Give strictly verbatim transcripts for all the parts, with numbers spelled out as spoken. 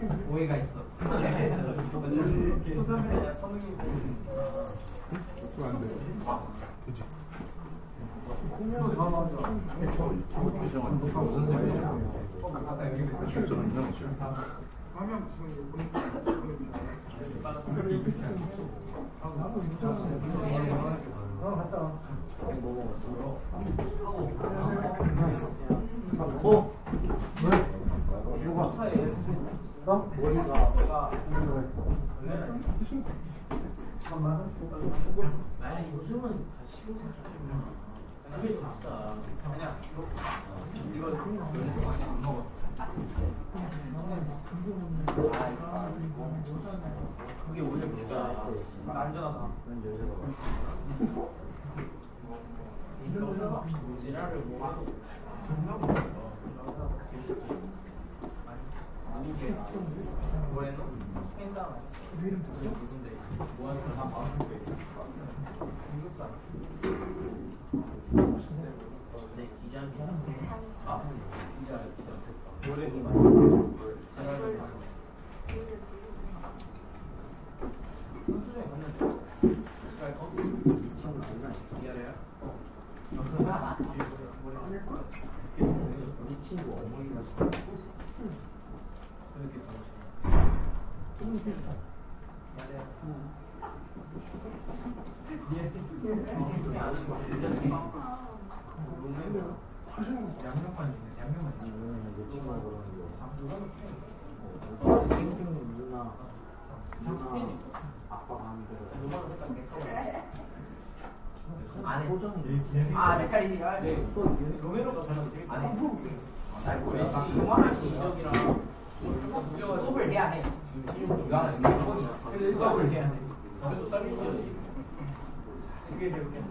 오해가 있어. 안 돼. 그치. 공유도 잘하죠. 유튜브 배정은 무슨 셈이냐? 실제로 인정이죠. 화면 지금 보니까 어 갔다 와. 어? 왜? 뭐가? 어? 머리가 잠깐만. 아 요즘은 십오 세 그게 비싸. 아니야. 이거 연습 안 먹어. 그게 오히려 비싸. 안전하다. 지랄을 뭐 하고. 뭐했노? 스페인 사람 아니야? 이름 됐어? 누군데? 뭐하는 사람 다 봐주고 미국 사람. 네, 기자 기자. 아, 기자 기자. 노래니 많이. 선수장에 갔는데. 갈까? 이 친구 만나. 미안해요. 어. 우리 친구 어머니가 이렇게 양념만 있네. 양념만 있네. 생긴 누나 누나 아빠가 하는 대로 안에 포장이 아 내 차례지. 네. 로메로가 잘하면 되겠어. 안에 메시 이적이랑 수업을 해야 해. 이거 하나 이거 폰이. 근데 수업을 해야 해. 그래도 쌀리지. 이게 제일 웃겨.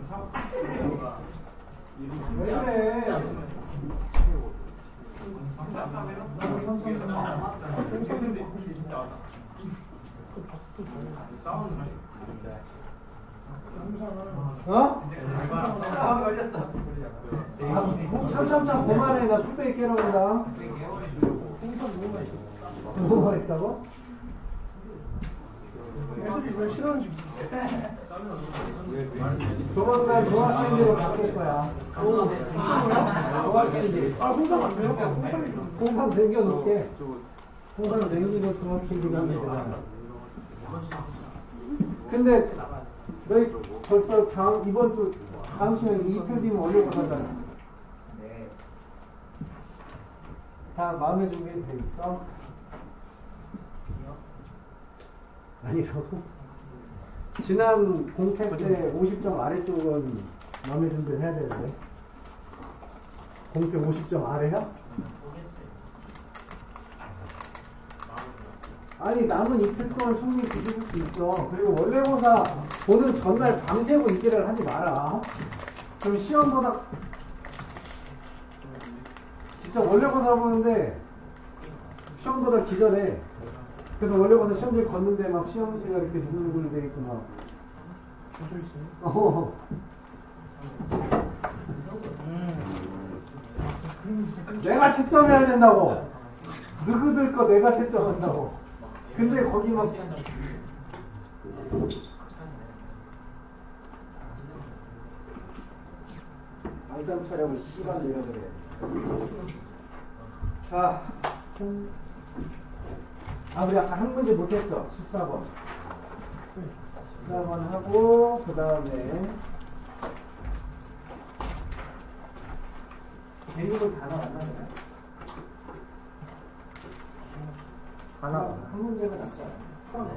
왜 그래? 어? 참참참 그만해. 나 뚝배기 깨놓는다. 너무 맛있다고? 애들이 왜 싫어하는지 조만간 중학생들을 바꿀 거야. 중학생들. 아, 홍삼 안 돼요? 홍삼 남겨놓을게. 홍삼 남기고 중학생들이 하면 되잖아. 근데 너희 벌써 다음, 이번 주, 다음 시간에 이틀 뒤면 올려고 하잖아. 네. 다 마음의 준비는 돼 있어? 아니라고? 지난 공태 때 오십 점 아래쪽은 마음의 준비를 해야 되는데. 공태 오십 점 아래야? 아니 남은 이틀 동안 충분히 뒤집을 수 있어. 그리고 원래고사 보는 전날 밤새고 이지랄 하지 마라. 그럼 시험보다 진짜 원래고사 보는데 시험보다 기절해. 그래서 원래고사 시험지 걷는데 막 시험지가 이렇게 누글누글 돼 있고 막. 어. 내가 채점해야 된다고. 너희들 거 내가 채점한다고. 근데 거기 막 방점 촬영을 씨발 내려 그래. 자, 아 우리 아까 한 문제 못했죠? 십사 번. 십사 번 하고 그 다음에 대입은 단어 안 나잖아요. 하나 한 문제가 낫지 않아요?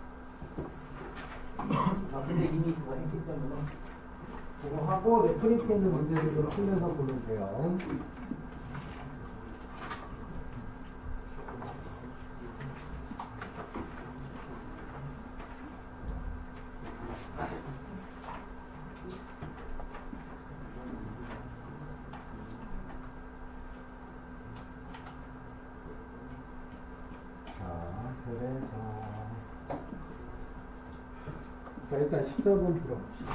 아, 근데 이미 그거 했기 때문에 그거 하고 내 프린트 있는 문제를 좀 풀면서 보면 돼요. 그래서 자 일단 십사 번 들어봅시다.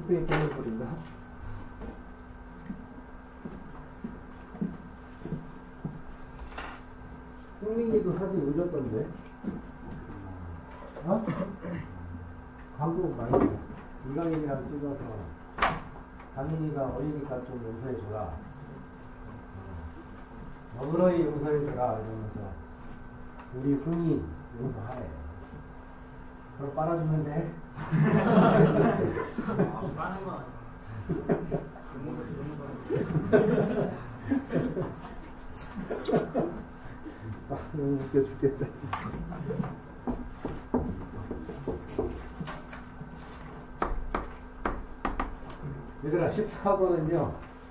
뚝배기 깨는 소리인가? 홍민이도 사진 올렸던데. 어? 광고 많이 해. 이강인이랑 찍어서 강인이가 어리니까 좀 용서해줘라. 너그러이 용서해줘라 이러면서 우리 흥이 용서하래. 그럼 빨아주면 돼. 아, 빠는 거 아, 너무 웃겨 죽겠다 진짜. 얘들아 십사 번은요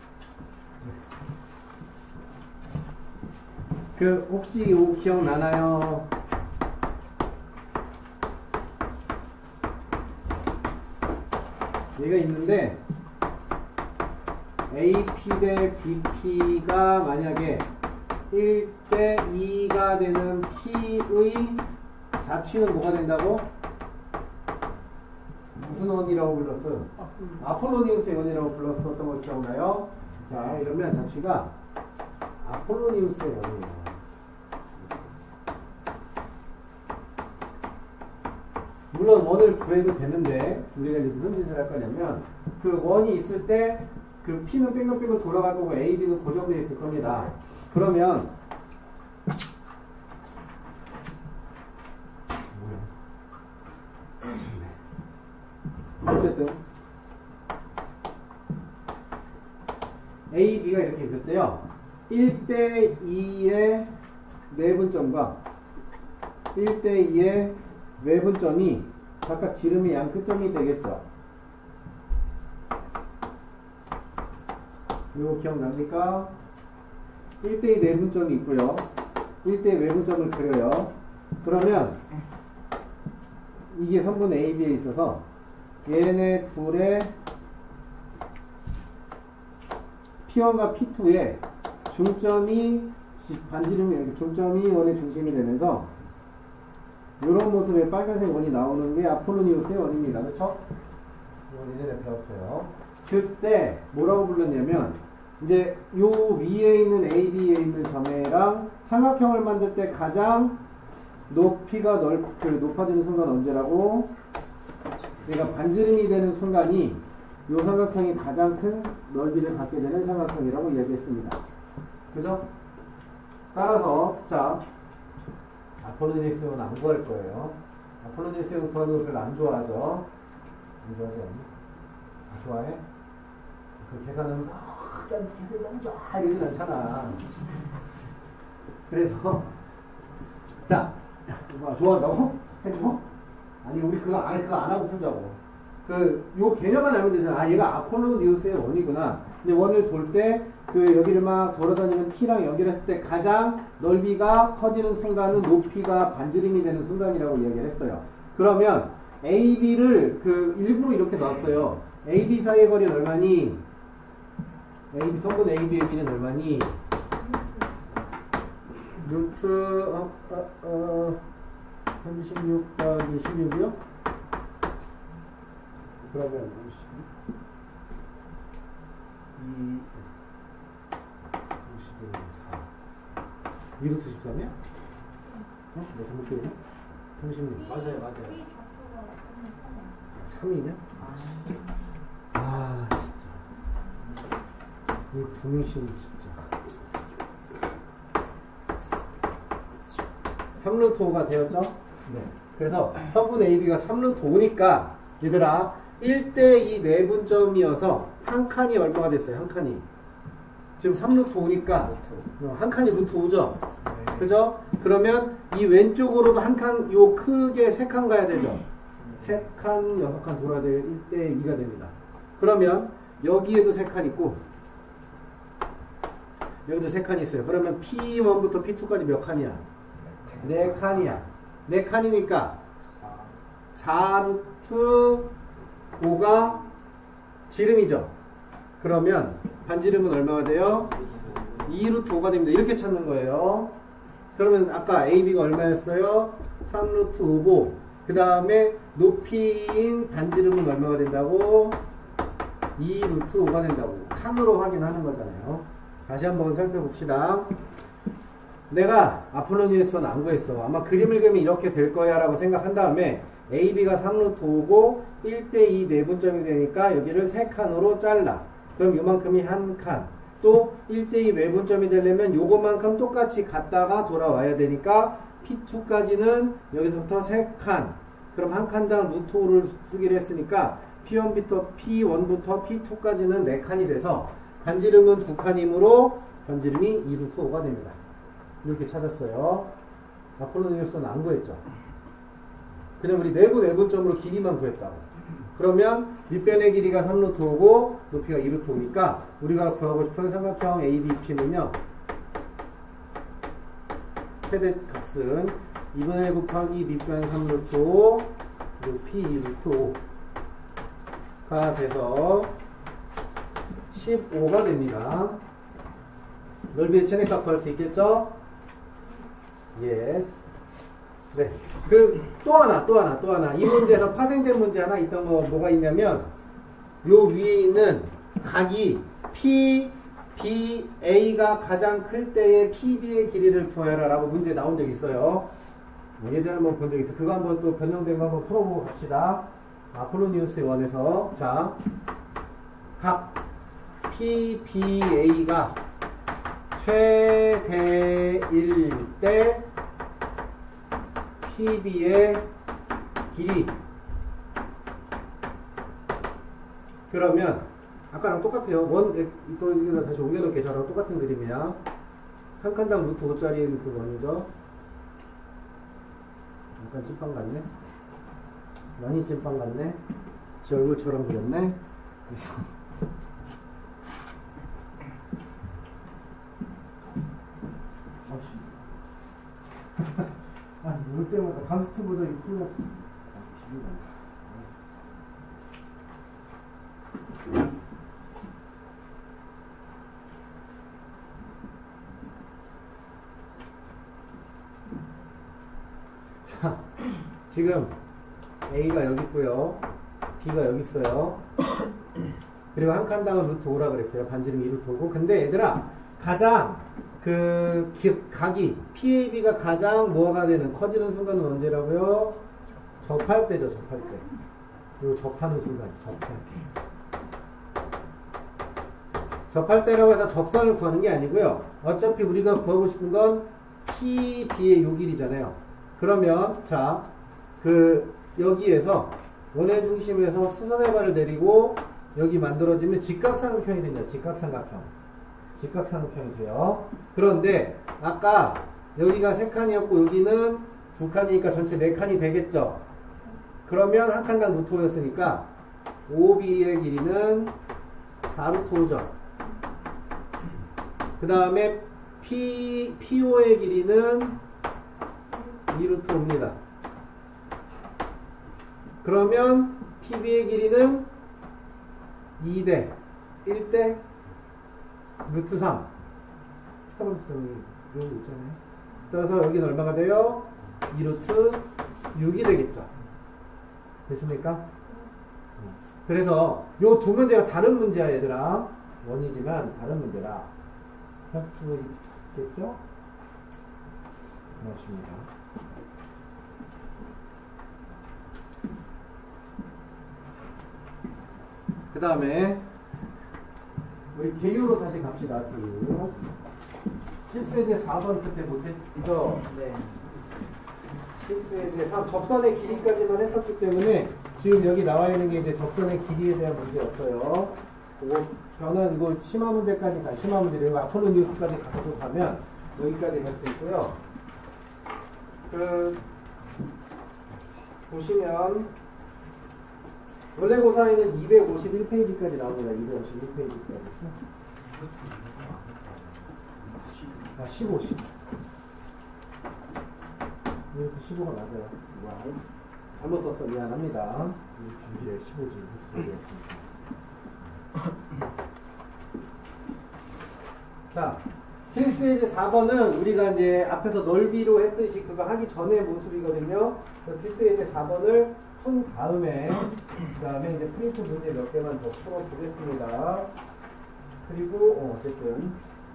그 혹시 이거 기억나나요? 얘가 있는데 에이피 대 비피가 만약에 일 대 이가 되는 P의 자취는 뭐가 된다고? 무슨 원이라고 불렀어? 아폴로니우스의 원이라고 불렀었던 거 기억나요? 자, 이러면 자취가 아폴로니우스의 원이에요. 물론 원을 구해도 되는데 우리가 이제 무슨 짓을 할 거냐면 그 원이 있을 때 그 P는 뺑글뺑글 돌아갈 거고 에이, B는 고정되어 있을 겁니다. 그러면 어쨌든 A, B가 이렇게 있을 때요 일 대 이의 내분점과 일 대 이의 외분점이 각각 지름의 양 끝점이 되겠죠. 이거 기억납니까? 일 대 이 내분점이 있고요 일 대 이 외분점을 그려요. 그러면 이게 선분 에이, B에 있어서 얘네 둘의 피 원과 피 투의 중점이 반지름이 중점이 원의 중심이 되면서 이런 모습의 빨간색 원이 나오는 게 아폴로니우스의 원입니다. 그렇죠? 이건 예전에 배웠어요. 그때 뭐라고 불렀냐면 이제 요 위에 있는 에이, B에 있는 점이랑 삼각형을 만들 때 가장 높이가 넓, 그 높아지는 순간 언제라고? 얘가 반지름이 되는 순간이 요 삼각형이 가장 큰 넓이를 갖게 되는 삼각형이라고 이야기했습니다. 그죠? 따라서 자 아폴로니우스는 안 구할 거예요. 아폴로니우스는 구하는 걸 별로 안 좋아하죠. 안 좋아하지 않니? 아, 좋아해? 그 계산하면서 아, 계산 너무 좋아 이러진 않잖아. 그래서 자 뭐, 좋아한다고? 해줘? 아니 우리 그거 안 그거 안 하고 풀자고. 그 요 개념만 알면 되잖아. 아 얘가 아폴로니우스의 원이구나. 근데 원을 돌 때 그 여기를 막 돌아다니는 P랑 연결했을 때 가장 넓이가 커지는 순간은 높이가 반지름이 되는 순간이라고 이야기를 했어요. 그러면 에이, B를 그 일부러 이렇게 넣었어요. 에이, B 사이의 거리는 얼마니? 에이, B 성분 에이, B의 B는 얼마니? 루트 어, 어, 어, 삼십육 더하기 십육이요? 그러면 이 오십일 사 이 루트 십삼이야? 어? 내 잘못 기억이야? 삼십육 맞아요, 맞아요. 삼이냐? 아 진짜 이 분신 진짜 삼 루트 오가 되었죠? 네. 그래서 성분 에이, B가 삼 루트 오니까 얘들아 일 대 이 내분점이어서 한 칸이 얼마가 됐어요? 한 칸이 지금 삼 루트 오니까 한 칸이 루트 오죠? 네. 그죠? 그러면 이 왼쪽으로도 한 칸, 요 크게 세 칸 가야 되죠? 세 칸, 여섯 칸 돌아야 될 일 대 이가 됩니다. 그러면 여기에도 세 칸 있고 여기도 세 칸이 있어요. 그러면 피 원부터 피 투까지 몇 칸이야? 네 칸이야. 네 칸이니까 사 루트 오가 지름이죠. 그러면 반지름은 얼마가 돼요? 이 루트 오가 됩니다. 이렇게 찾는 거예요. 그러면 아까 에이, B가 얼마였어요? 삼 루트 오고 그 다음에 높이인 반지름은 얼마가 된다고? 이 루트 오가 된다고 칸으로 확인하는 거잖아요. 다시 한번 살펴봅시다. 내가 아폴로니우스 안 구했어. 아마 그림을 그리면 이렇게 될 거야 라고 생각한 다음에 에이 비가 삼 루트 오고 일 대 이 내분점이 되니까 여기를 세 칸으로 잘라. 그럼 요만큼이 한 칸. 또 일 대 이 외분점이 되려면 요것만큼 똑같이 갔다가 돌아와야 되니까 피 투까지는 여기서부터 세 칸. 그럼 한 칸당 루트 오를 쓰기로 했으니까 피 원부터 피 원부터 피 투까지는 네 칸이 돼서 반지름은 두 칸이므로 반지름이 이 루트 오가 됩니다. 이렇게 찾았어요. 아폴로니우스는 안 구했죠. 그냥 우리 내부 내분점으로 길이만 구했다고. 그러면 밑변의 길이가 삼 루트 오고 높이가 이 루트 오니까 우리가 구하고 싶은 삼각형 에이 비 피는요. 최대 값은 이분의 일 곱하기 밑변 삼 루트 오 높이 이 루트 오가 돼서 십오가 됩니다. 넓이의 최대값 구할 수 있겠죠? Yes. 네. 그, 또 하나, 또 하나, 또 하나. 이 문제에서 파생된 문제 하나 있던 거 뭐가 있냐면, 요 위에 있는 각이 P, B, A가 가장 클 때의 피 비의 길이를 구해라 라고 문제 나온 적 있어요. 예전에 한번 본 적 있어. 그거 한번 또 변형된 거 한번 풀어보고 갑시다. 아폴로니우스 원에서. 자, 각 P, B, A가 최대일 때 피 비의 길이. 그러면 아까랑 똑같아요. 원, 또 이거 다시 옮겨놓을게. 저랑 똑같은 그림이야. 한 칸당 루트 오짜리인 그 원이죠. 약간 찐빵 같네. 많이 찐빵 같네. 지 얼굴처럼 그렸네. 그래서 아, 올 때마다 감스트보다 이 쿨러 자, 지금 A가 여기 있고요. B가 여기 있어요. 그리고 한 칸당은 루트 오라 그랬어요. 반지름 이 루트 오고. 근데 얘들아, 가장 그 기, 각이 피 에이 비가 가장 뭐가 되는 커지는 순간은 언제라고요? 접할 때죠. 접할 때. 그리고 접하는 순간. 접할 때. 접할 때라고 해서 접선을 구하는 게 아니고요. 어차피 우리가 구하고 싶은 건 피 비의 요 길이잖아요. 그러면 자, 그 여기에서 원의 중심에서 수선의 발을 내리고 여기 만들어지면 직각삼각형이 됩니다. 직각삼각형. 직각삼각형이 돼요. 그런데 아까 여기가 세 칸이었고 여기는 두 칸이니까 전체 네 칸이 되겠죠. 그러면 한 칸당 루트 오였으니까 오 비의 길이는 사 루트 오죠. 그 다음에 P, 피 오의 길이는 이 루트 오입니다. 그러면 피 비의 길이는 이 대 일 대 루트 삼. 피타고라스 여기 있잖아요. 따라서 여기는 얼마가 돼요? 이 루트 육이 되겠죠. 됐습니까? 그래서 요 두 문제가 다른 문제야, 얘들아. 원이지만 다른 문제라. 할 수 있겠죠? 고맙습니다. 그 다음에 우리 개요로 다시 갑시다. 개요. 필수예제 사 번 그때 못했죠? 네. 필수예제 삼 접선의 길이까지만 했었기 때문에 지금 여기 나와 있는 게 이제 접선의 길이에 대한 문제였어요. 그거 변환 이거 심화 문제까지 가 심화 문제 그리고 아폴로니우스까지 갖고 가면 여기까지 갈 수 있고요. 그 보시면 원래 고사에는 이백오십일 페이지까지 나옵니다. 이백오십일 페이지까지. 아, 십오, 십. 여기서 십오가 맞아요. 와우. 잘못 썼어. 미안합니다. 뒤에 십오지. 자, 필수예제 사 번은 우리가 이제 앞에서 넓이로 했듯이 그거 하기 전의 모습이거든요. 필수예제 사 번을 푼 다음에 그 다음에 이제 프린트 문제 몇 개만 더 풀어보겠습니다. 그리고 어, 어쨌든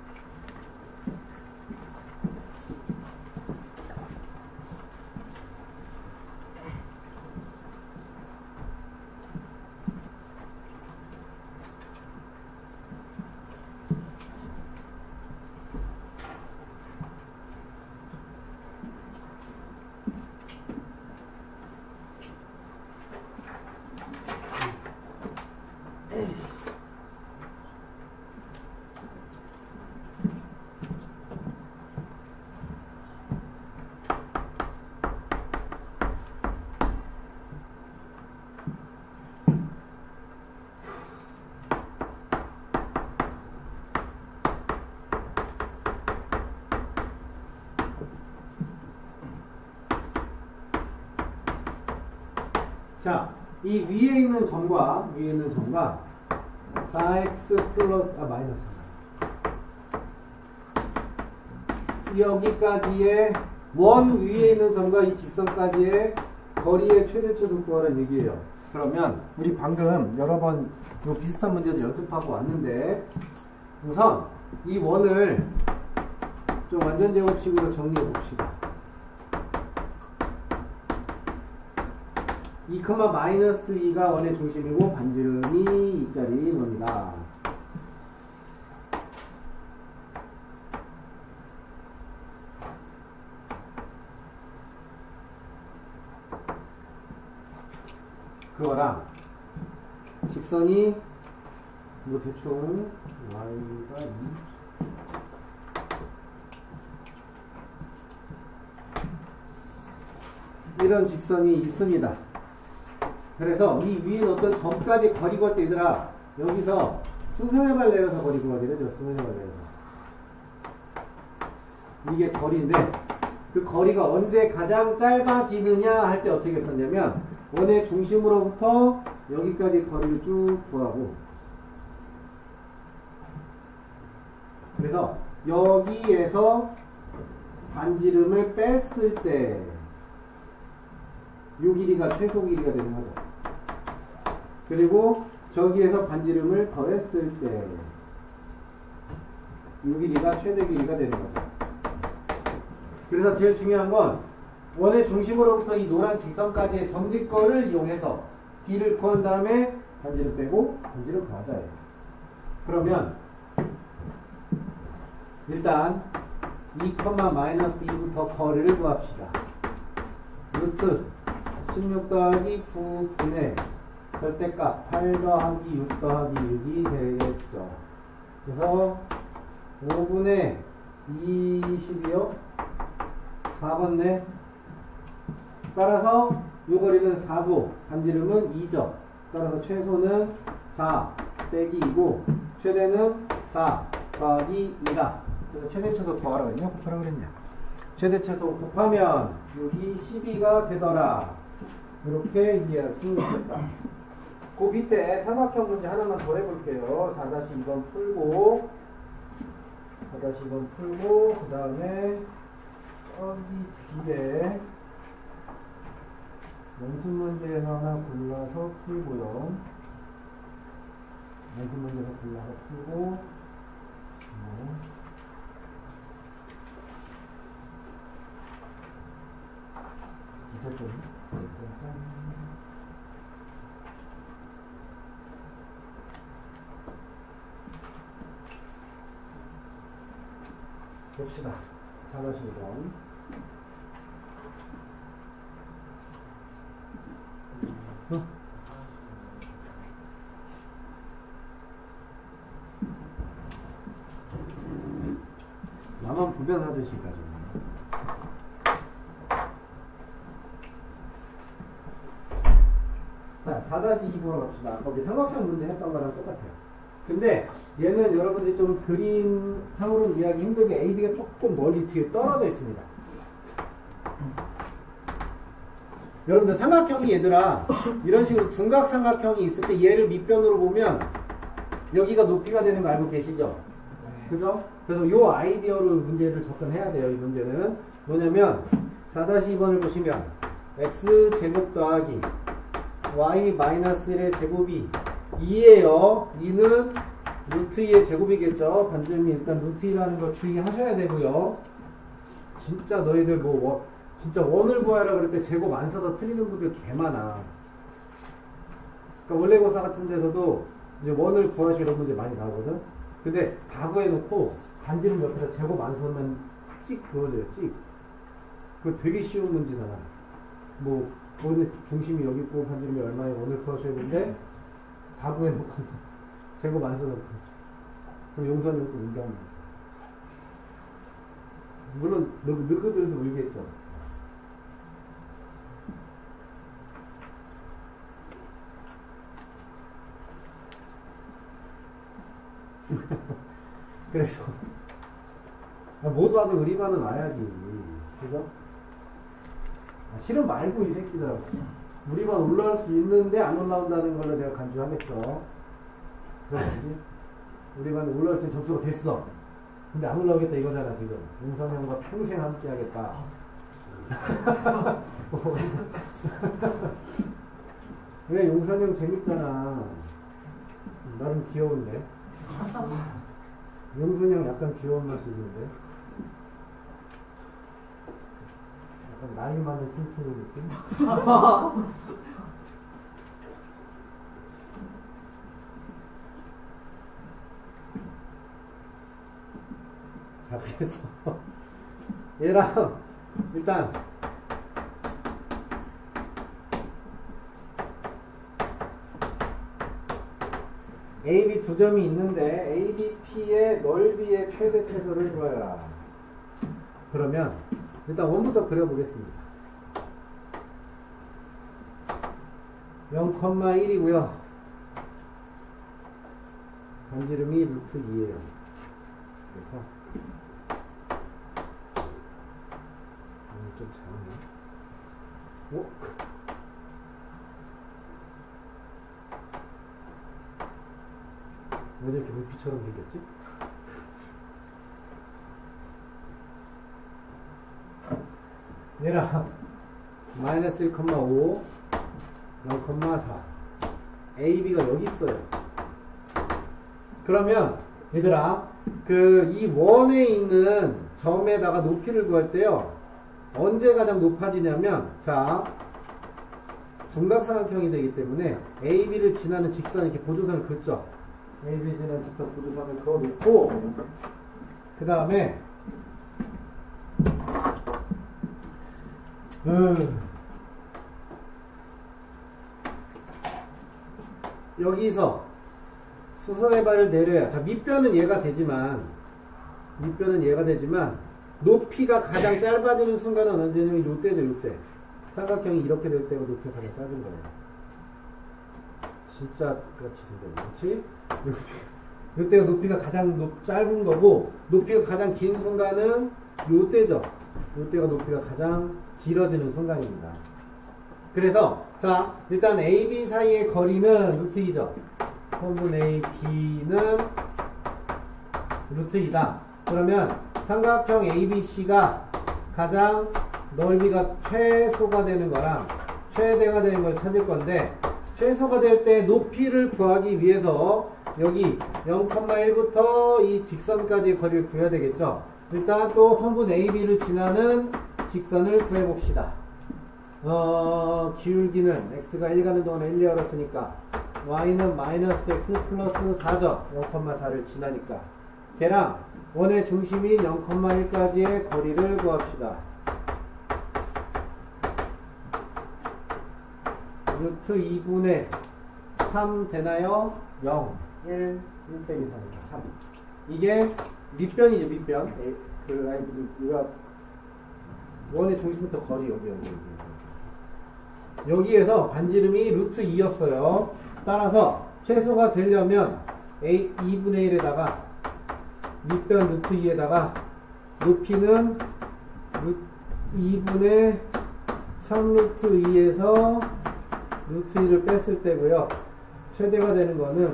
자, 이 위에 있는 점과 위에 있는 점과 사 엑스 플러스 아 마이너스 여기까지의 원 위에 있는 점과 이 직선까지의 거리의 최대치도 구하라는 얘기예요. 그러면 우리 방금 여러 번 요 비슷한 문제도 연습하고 왔는데 우선 이 원을 좀 완전 제곱식으로 정리해 봅시다. 이 컴마 마이너스 이가 원의 중심이고 반지름이 이짜리인 겁니다. 그거랑 직선이 뭐 대충 y가 이 이런 직선이 있습니다. 그래서 이 위에 어떤 점까지 거리 구할 때 얘들아 여기서 수선의 발 내려서 거리 구하게 되죠. 수선의 발 내려서 이게 거리인데 그 거리가 언제 가장 짧아지느냐 할 때 어떻게 썼냐면 원의 중심으로부터 여기까지 거리를 쭉 구하고 그래서 여기에서 반지름을 뺐을 때 이 길이가 최소 길이가 되는 거죠. 그리고 저기에서 반지름을 더했을 때 이 길이가 최대 길이가 되는 거죠. 그래서 제일 중요한 건 원의 중심으로부터 이 노란 직선까지의 점직거를 이용해서 d를 구한 다음에 반지름 빼고 반지름 더하자예요. 그러면 일단 이, 마이너스 이부터 거리를 구합시다. 루트 십육 더하기 구분의 절대값 팔 더하기 육 더하기 육이 되겠죠. 그래서 오분의 이십이요. 사 번네. 따라서 요 거리는 사고 반지름은 이죠. 따라서 최소는 사 빼기 이고 최대는 사 더하기 이다. 그래서 최대최소 더하라고 했냐? 곱하라고 그랬냐? 최대최소 곱하면 여기 십이가 되더라. 이렇게 이해할 수 있다. 그 밑에 삼각형 문제 하나만 더 해볼게요. 사 이 번 풀고 사 이 번 풀고 그 다음에 저기 뒤에 연습 문제에서 하나 골라서 풀고요. 연습 문제에서 골라서 풀고 네. 어쨌든 짠짠짠 봅시다. 사 번 어? 나만 부변하듯이까지. 자, 사 이 번으로 갑시다. 거기 삼각형 문제 했던 거랑 똑같아요. 근데 얘는 여러분들이 좀 그림상으로 이해하기 힘들게 에이, 비가 조금 멀리 뒤에 떨어져 있습니다. 여러분들 삼각형이 얘들아 이런 식으로 둔각 삼각형이 있을 때 얘를 밑변으로 보면 여기가 높이가 되는 거 알고 계시죠? 그죠? 그래서 요 아이디어로 문제를 접근해야 돼요. 이 문제는 뭐냐면 사 이 번을 보시면 x제곱 더하기 y 마이너스 일의 제곱이 이예요. 이는 루트 이의 제곱이겠죠. 반지름이 일단 루트 이라는 걸 주의하셔야 되고요. 진짜 너희들 뭐 원, 진짜 원을 구하라 그럴 때 제곱 안 써서 틀리는 분들 개 많아. 그러니까 원래고사 같은 데서도 이제 원을 구하시고 이런 문제 많이 나오거든. 근데 다 구해놓고 반지름 옆에다 제곱 안 쓰면 찍 그어져요. 찍. 그거 되게 쉬운 문제잖아. 뭐 원의 중심이 여기 있고 반지름이 얼마에 원을 구하셔야 되는데 다 구해놓고 제곱 안 써놓고 그럼 용서는 또 운다는 거야. 물론 너, 너희들도 울겠죠. 그래서 모두 와도 우리반은 와야지. 그죠? 아, 실은 말고 이 새끼들아. 우리반 올라올 수 있는데 안 올라온다는 걸로 내가 간주하겠어. 그렇지? 우리반 올라올 수 있는 점수가 됐어. 근데 안 올라오겠다 이거잖아 지금. 용선 형과 평생 함께 하겠다. 왜 용선 형 재밌잖아. 나름 귀여운데. 용선 형 약간 귀여운 맛이 있는데. 약간 나이 많은 퉁퉁이 느낌? 자, 그래서 얘랑 일단 에이 비 두 점이 있는데 에이 비 피의 넓이의 최대 최소를 구하여라. 그러면 일단 원부터 그려보겠습니다. 영 콤마 일이고요. 반지름이 루트 이예요. 그래서 음, 좀 작네. 오? 왜 이렇게 루피처럼 생겼지? 얘랑 마이너스 일 콤마 오, 영 콤마 사 에이 비가 여기 있어요. 그러면 얘들아 그 이 원에 있는 점에다가 높이를 구할 때요 언제 가장 높아지냐면 자 중각삼각형이 되기 때문에 에이 비를 지나는 직선 이렇게 보조선을 긋죠. 에이 비를 지나는 직선 보조선을 그어놓고 그 다음에 음, 여기서 수선의 발을 내려야 자 밑변은 얘가 되지만 밑변은 얘가 되지만 높이가 가장 짧아지는 순간은 언제냐면 이때죠. 이때 삼각형이 이렇게 될 때가 높이가 가장 짧은 거예요. 진짜 같이 생겼네. 그렇지? 이때가 높이가 가장 높, 짧은 거고 높이가 가장 긴 순간은 이때죠. 이때가 높이가 가장 길어지는 순간입니다. 그래서 자 일단 에이 비 사이의 거리는 루트 이죠. 선분 에이 비는 루트 이다. 그러면 삼각형 에이 비 씨가 가장 넓이가 최소가 되는 거랑 최대가 되는 걸 찾을 건데 최소가 될 때 높이를 구하기 위해서 여기 영 콤마 일부터 이 직선까지의 거리를 구해야 되겠죠. 일단 또 선분 에이 비를 지나는 직선을 구해봅시다. 어, 기울기는 x가 일 가는 동안에 일, 이 열었으니까 y는 마이너스 x 플러스 사죠. 영 콤마 사를 지나니까 걔랑 원의 중심인 영 콤마 일까지의 거리를 구합시다. 루트 이분의 삼 되나요? 영, 일, 일 빼기 삼입니다. 삼. 이게 밑변이죠. 밑변. 그 라인 우리가 원의 중심부터 거리 여기 여기 여기 여기에서 반지름이 루트 이였어요. 따라서 최소가 되려면 A 이분의 일에다가 밑변 루트 이에다가 높이는 이분의 삼 루트 이에서 루트 이를 뺐을 때고요. 최대가 되는 거는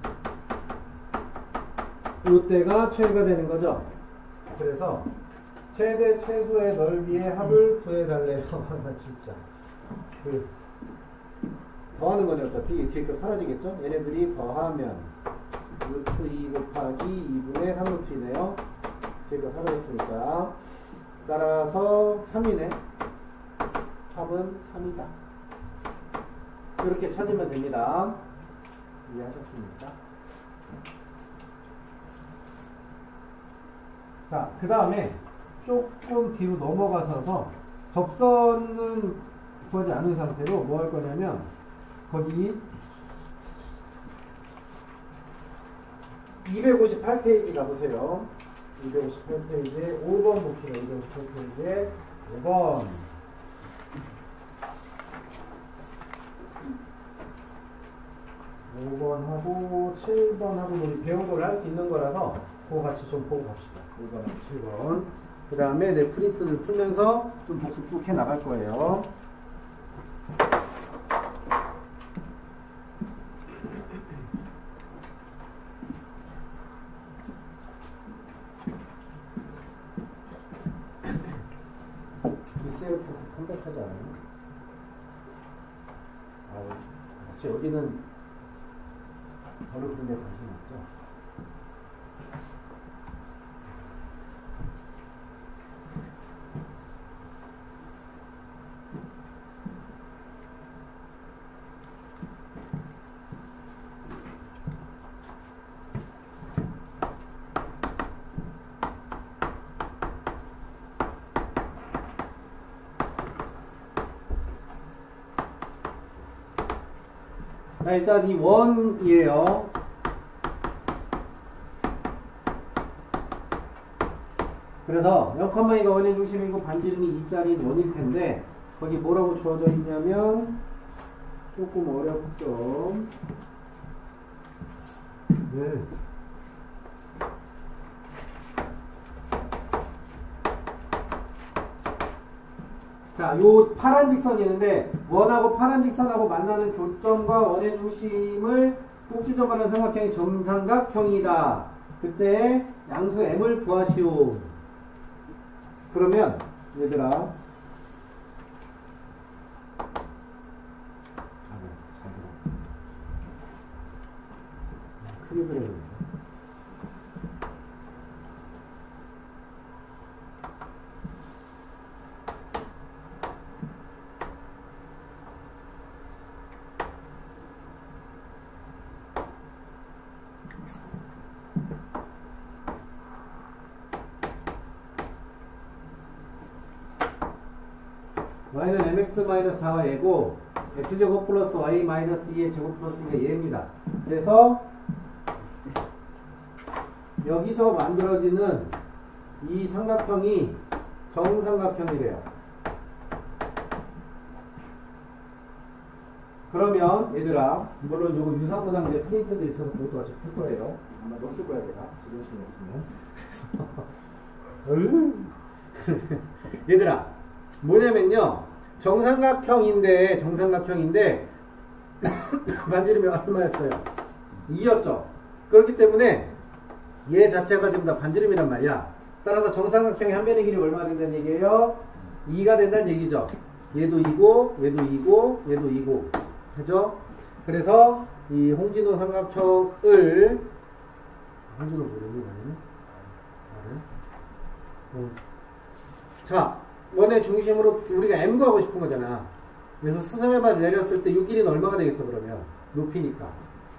이때가 최대가 되는 거죠. 그래서 최대 최소의 넓이의 합을 구해달래요. 나 진짜 그 더하는 거네. 어차피 뒤에 거 사라지겠죠? 얘네들이 더하면 루트 이 곱하기 이분의 삼 루트 이네요. 뒤에 거 사라졌으니까. 따라서 삼이네. 합은 삼이다. 이렇게 찾으면 됩니다. 이해하셨습니까? 자, 그 다음에 조금 뒤로 넘어가서서 접선은 구하지 않은 상태로 뭐 할 거냐면 거기 이백오십팔 페이지 가보세요. 이백오십팔 페이지에 오 번 볼게요. 이백오십팔 페이지에 오 번. 오 번하고 칠 번하고 우리 배운 걸 할 수 있는 거라서 그거 같이 좀 보고 갑시다. 오 번하고 칠 번. 그 다음에 내 프린트를 풀면서 좀 복습 쭉 해 나갈 거예요. 디셀프 컴백하지 않아요? 아, 혹시 여기는 별로 그런 데 관심 없죠? 자, 일단 이 원이에요. 그래서 영, 이가 원의 중심이고 반지름이 이짜리인 원일 텐데 거기 뭐라고 주어져 있냐면 조금 어렵죠. 네. 자, 요 파란 직선이 있는데 원하고 파란 직선하고 만나는 교점과 원의 중심을 꼭지점하는 삼각형이 정삼각형이다. 그때 양수 m을 구하시오. 그러면 얘들아, 아, 잘 들어. 크게 그려야 돼. y는 mx 마이너스 사가 얘고 x제곱 플러스 y 마이너스 이의 제곱 플러스 이가 얘입니다. 그래서 여기서 만들어지는 이 삼각형이 정삼각형이래요. 그러면 얘들아, 물론 요거 유사문항 이제 프린트도 있어서 그것도 같이 풀 거예요. 아마 너 쓸 거야 내가 지금 했으면. 얘들아, 뭐냐면요, 정삼각형인데 정삼각형인데 반지름이 얼마였어요? 이였죠. 그렇기 때문에 얘 자체가 지금 다 반지름이란 말이야. 따라서 정삼각형의 한 변의 길이가 얼마 된다는 얘기예요? 이가 된다는 얘기죠. 얘도 이고 얘도 이고 얘도 이고 그죠? 그래서 이 홍진호 삼각형을 홍진호 모르니? 어. 자, 원의 중심으로 우리가 m 구하고 싶은 거잖아. 그래서 수선의 발 내렸을 때 이 길이는 얼마가 되겠어? 그러면 높이니까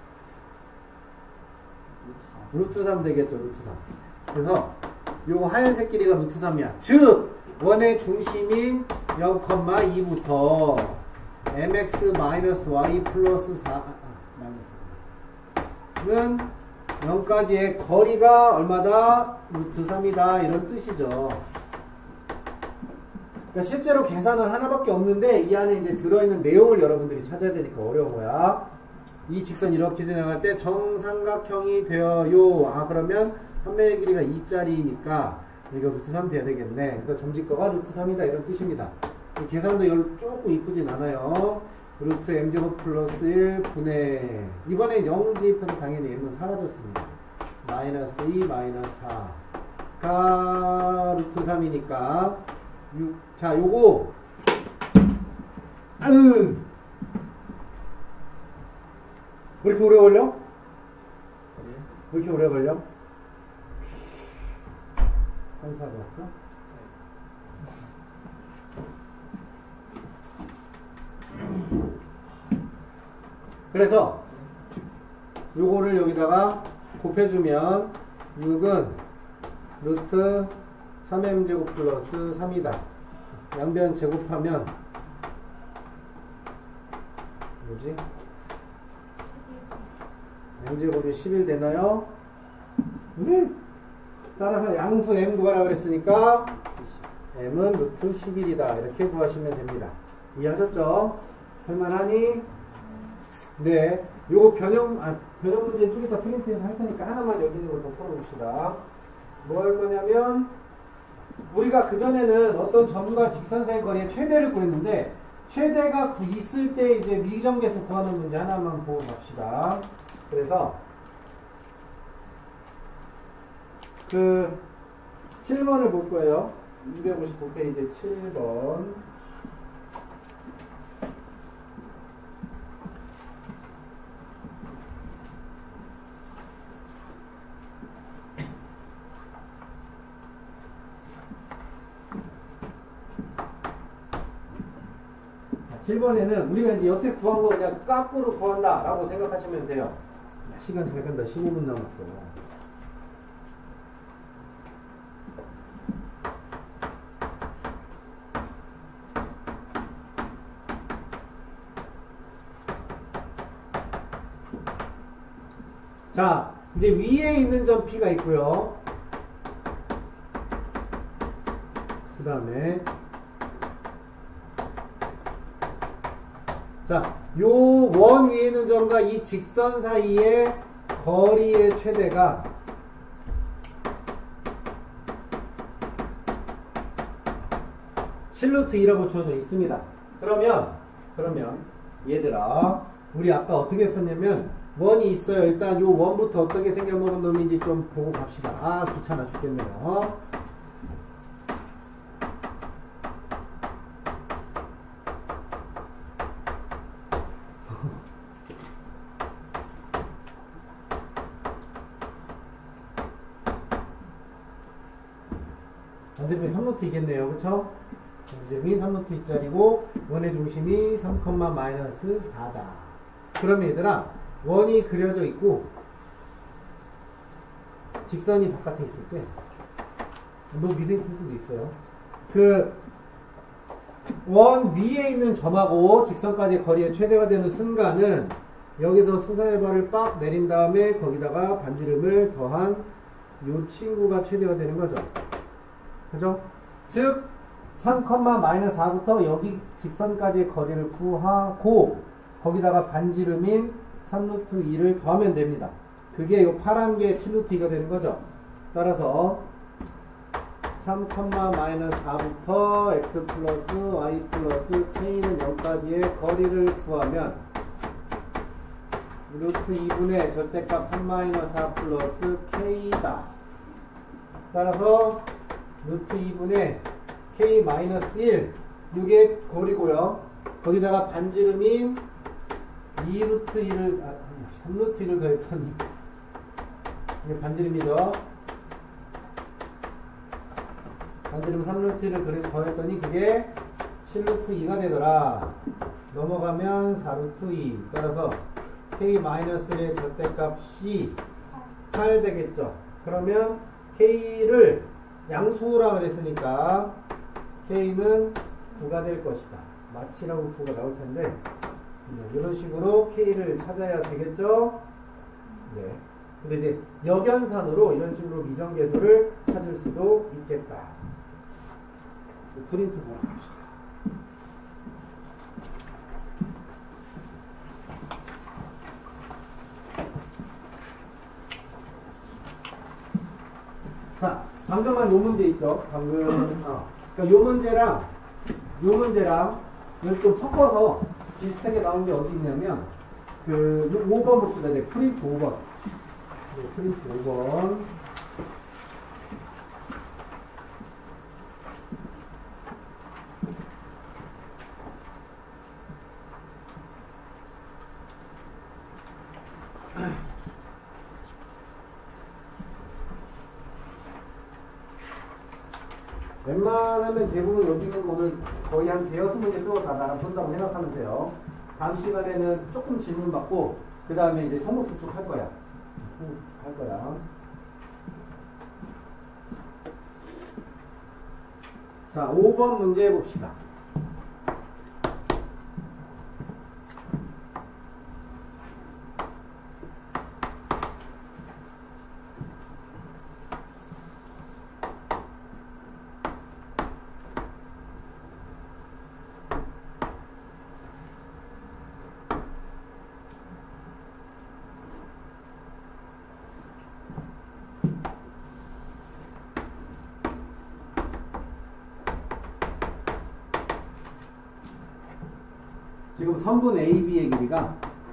루트 삼 되겠죠. 루트 삼. 그래서 요거 하얀색 길이가 루트 삼이야. 즉 원의 중심인 영, 이부터 mx 마이너스 y 플러스 사는 영까지의 거리가 얼마다? 루트 삼이다. 이런 뜻이죠. 그러니까 실제로 계산은 하나밖에 없는데 이 안에 이제 들어있는 내용을 여러분들이 찾아야 되니까 어려운 거야. 이 직선 이렇게 진행할 때 정삼각형이 되어요. 아, 그러면 한 변의 길이가 이짜리니까 이거 루트 삼 돼야 되겠네. 그러니까 점집거가 루트 삼이다. 이런 뜻입니다. 계산도 조금 이쁘진 않아요. 루트 m제곱 플러스 일 분의 이번에 영 지입해서 당연히 m은 사라졌습니다. 마이너스 이 마이너스 사 가 루트 삼이니까 육. 자, 요거 아유 왜 이렇게 오래 걸려? 왜 이렇게 오래 걸려? 한사 봤어? 그래서 요거를 여기다가 곱해주면 육은 루트 삼 엠 제곱 플러스 삼이다. 양변 제곱하면 뭐지? m제곱이 십일 되나요? 네. 따라서 양수 m 구하라고 그랬으니까 m은 루트 십일이다. 이렇게 구하시면 됩니다. 이해하셨죠? 할만하니? 네. 요거 변형, 아, 변형 문제 좀 이따 프린트해서 할 테니까 하나만 여기 있는 걸 더 풀어봅시다. 뭐 할 거냐면, 우리가 그전에는 어떤 점과 직선사의 거리의 최대를 구했는데, 최대가 있을 때 이제 미정계수 구하는 문제 하나만 보고 갑시다. 그래서, 그, 칠 번을 볼 거예요. 이백오십구 페이지 칠 번. 칠 번에는 우리가 이제 여태 구한 거 그냥 깎으로 구한다 라고 생각하시면 돼요. 야, 시간 잘 간다. 십오 분 남았어. 자, 이제 위에 있는 점 P가 있고요. 그 다음에 자, 요 원 위에 있는 점과 이 직선 사이의 거리의 최대가 칠 루트 이라고 주어져 있습니다. 그러면 그러면 얘들아, 우리 아까 어떻게 했었냐면 원이 있어요. 일단 요 원부터 어떻게 생겨먹은 놈인지 좀 보고 갑시다. 아, 귀찮아 죽겠네요. 반대편이 삼 루트 이겠네요. 그쵸? 반대편이 삼 루트 이짜리고 원의 중심이 삼, 마이너스 사다. 그러면 얘들아, 원이 그려져 있고 직선이 바깥에 있을 때 뭐 밑에 있을 수도 있어요. 그 원 위에 있는 점하고 직선까지 거리의 최대가 되는 순간은 여기서 수사의 발을 빡 내린 다음에 거기다가 반지름을 더한 요 친구가 최대가 되는 거죠. 그죠? 즉 삼, 마이너스 사부터 여기 직선까지의 거리를 구하고 거기다가 반지름인 삼 루트 이를 더하면 됩니다. 그게 요 파란 게 칠 루트 이가 되는 거죠. 따라서 삼, 마이너스 사부터 x 플러스 y 플러스 k는 영까지의 거리를 구하면 루트 이분의 절대값 삼 마이너스 사 플러스 k다. 따라서 루트 이분의 k 마이너스 일, 이게 거리고요. 거기다가 반지름인 이 루트 이를, 아, 삼 루트 이를 더했더니 이게 반지름이죠. 반지름 삼 루트 이를 그래서 더했더니 그게 칠 루트 이가 되더라. 넘어가면 사 루트 이. 따라서 k 마이너스 일의 절대값이 팔 되겠죠. 그러면 k를 양수라 그랬으니까 k는 구가 될 것이다. 마치라고 구가 나올 텐데 이런 식으로 k를 찾아야 되겠죠. 네. 근데 이제 역연산으로 이런 식으로 미정계수를 찾을 수도 있겠다. 프린트 보러 갑시다. 자, 방금 한 요 문제 있죠? 방금, 어. 그러니까 요 문제랑, 요 문제랑, 이걸 좀 섞어서 비슷하게 나온 게 어디 있냐면, 그, 오 번 봅시다. 네, 프린트 오 번. 네, 프린트 오 번. 웬만하면 대부분 여기 있는 거 오늘 거의 한 대여섯 문제 빼고 다 나랑 푼다고 생각하면 돼요. 다음 시간에는 조금 질문 받고 그 다음에 이제 총목 수축 할 거야. 총목 수축 할 거야. 자, 오 번 문제 봅시다. 지금 선분 에이비의 길이가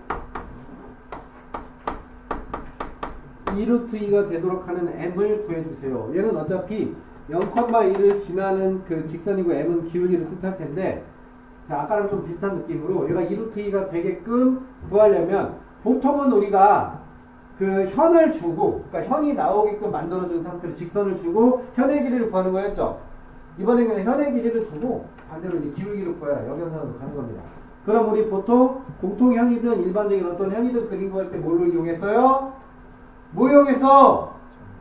이 루트 이가 되도록 하는 m을 구해주세요. 얘는 어차피 영, 일을 지나는 그 직선이고 m은 기울기를 뜻할 텐데, 자, 아까랑 좀 비슷한 느낌으로 얘가 이 루트 이가 되게끔 구하려면 보통은 우리가 그 현을 주고, 그러니까 현이 나오게끔 만들어준 상태로 직선을 주고 현의 길이를 구하는 거였죠. 이번에는 현의 길이를 주고 반대로 이제 기울기를 구해라. 역연선으로 가는 겁니다. 그럼 우리 보통 공통현이든 일반적인 어떤 현이든 그림 구할 때 뭘로 이용했어요? 뭐 이용했어?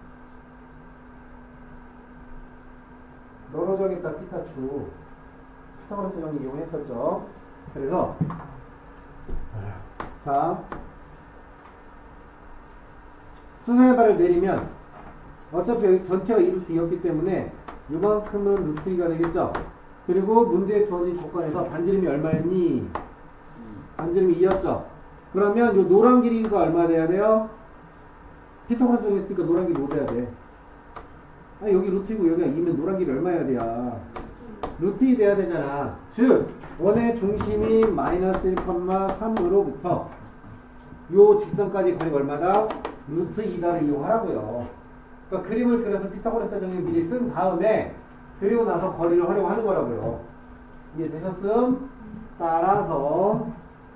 너로 정했다 피타추. 피타고라스 정리 이용했었죠. 그래서 자, 수선의 발을 내리면 어차피 여기 전체가 이 루트 이었기 때문에 이만큼은 루트 이가 되겠죠. 그리고 문제에 주어진 조건에서 반지름이 얼마였니? 반지름이 이였죠. 그러면 이 노란 길이가 얼마 돼야 돼요? 피타고라스 정했으니까 노란 길이 뭐 돼야 돼? 아, 여기 루트이고 여기가 이면 노란 길이 얼마여야 돼야? 루트 이 돼야 되잖아. 즉 원의 중심이 마이너스 일, 삼으로부터 요 직선까지 거리가 얼마다? 루트 이다를 이용하라고요. 그러니까 그림을 그려서 피타고라스 정리를 미리 쓴 다음에 그리고 나서 거리를 하려고 하는 거라고요. 이해되셨음? 따라서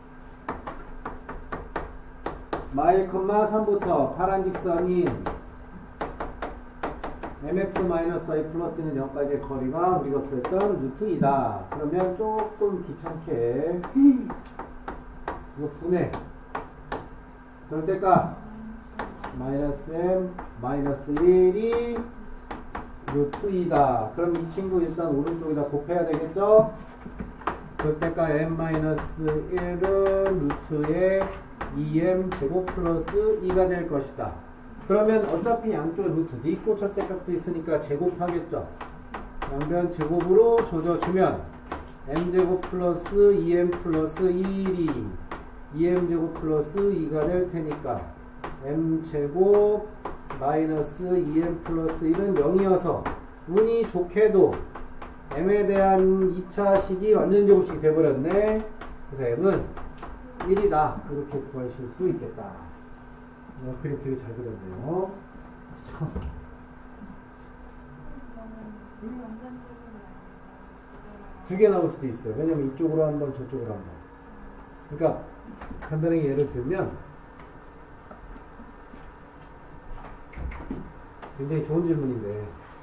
마일, 삼부터 파란 직선인 엠엑스-i 플러스는 영까지의 거리가 우리가 구했던 루트 이다. 그러면 조금 귀찮게 이거 분해 절대값 마이너스 m 마이너스 일이 루트 이다. 그럼 이 친구 일단 오른쪽에다 곱해야 되겠죠? 절대값 m-일은 루트의 이 엠 제곱 플러스 이가 될 것이다. 그러면 어차피 양쪽에 루트 도 있고 절대값도 있으니까 제곱하겠죠. 양변 제곱으로 조져주면 m제곱 플러스 이 엠 플러스 일이 이 엠 제곱 플러스 이가 될 테니까 m제곱 마이너스 이 엠 플러스 일은 영이어서 운이 좋게도 m에 대한 이 차 식이 완전 제곱식 돼버렸네. 그래서 m은 일이다. 그렇게 구하실 수 있겠다. 어, 그림 되게 잘 그렸네요. 두 개 나올 수도 있어요. 왜냐면 이쪽으로 한 번, 저쪽으로 한 번. 그러니까 간단하게 예를 들면 굉장히 좋은 질문인데,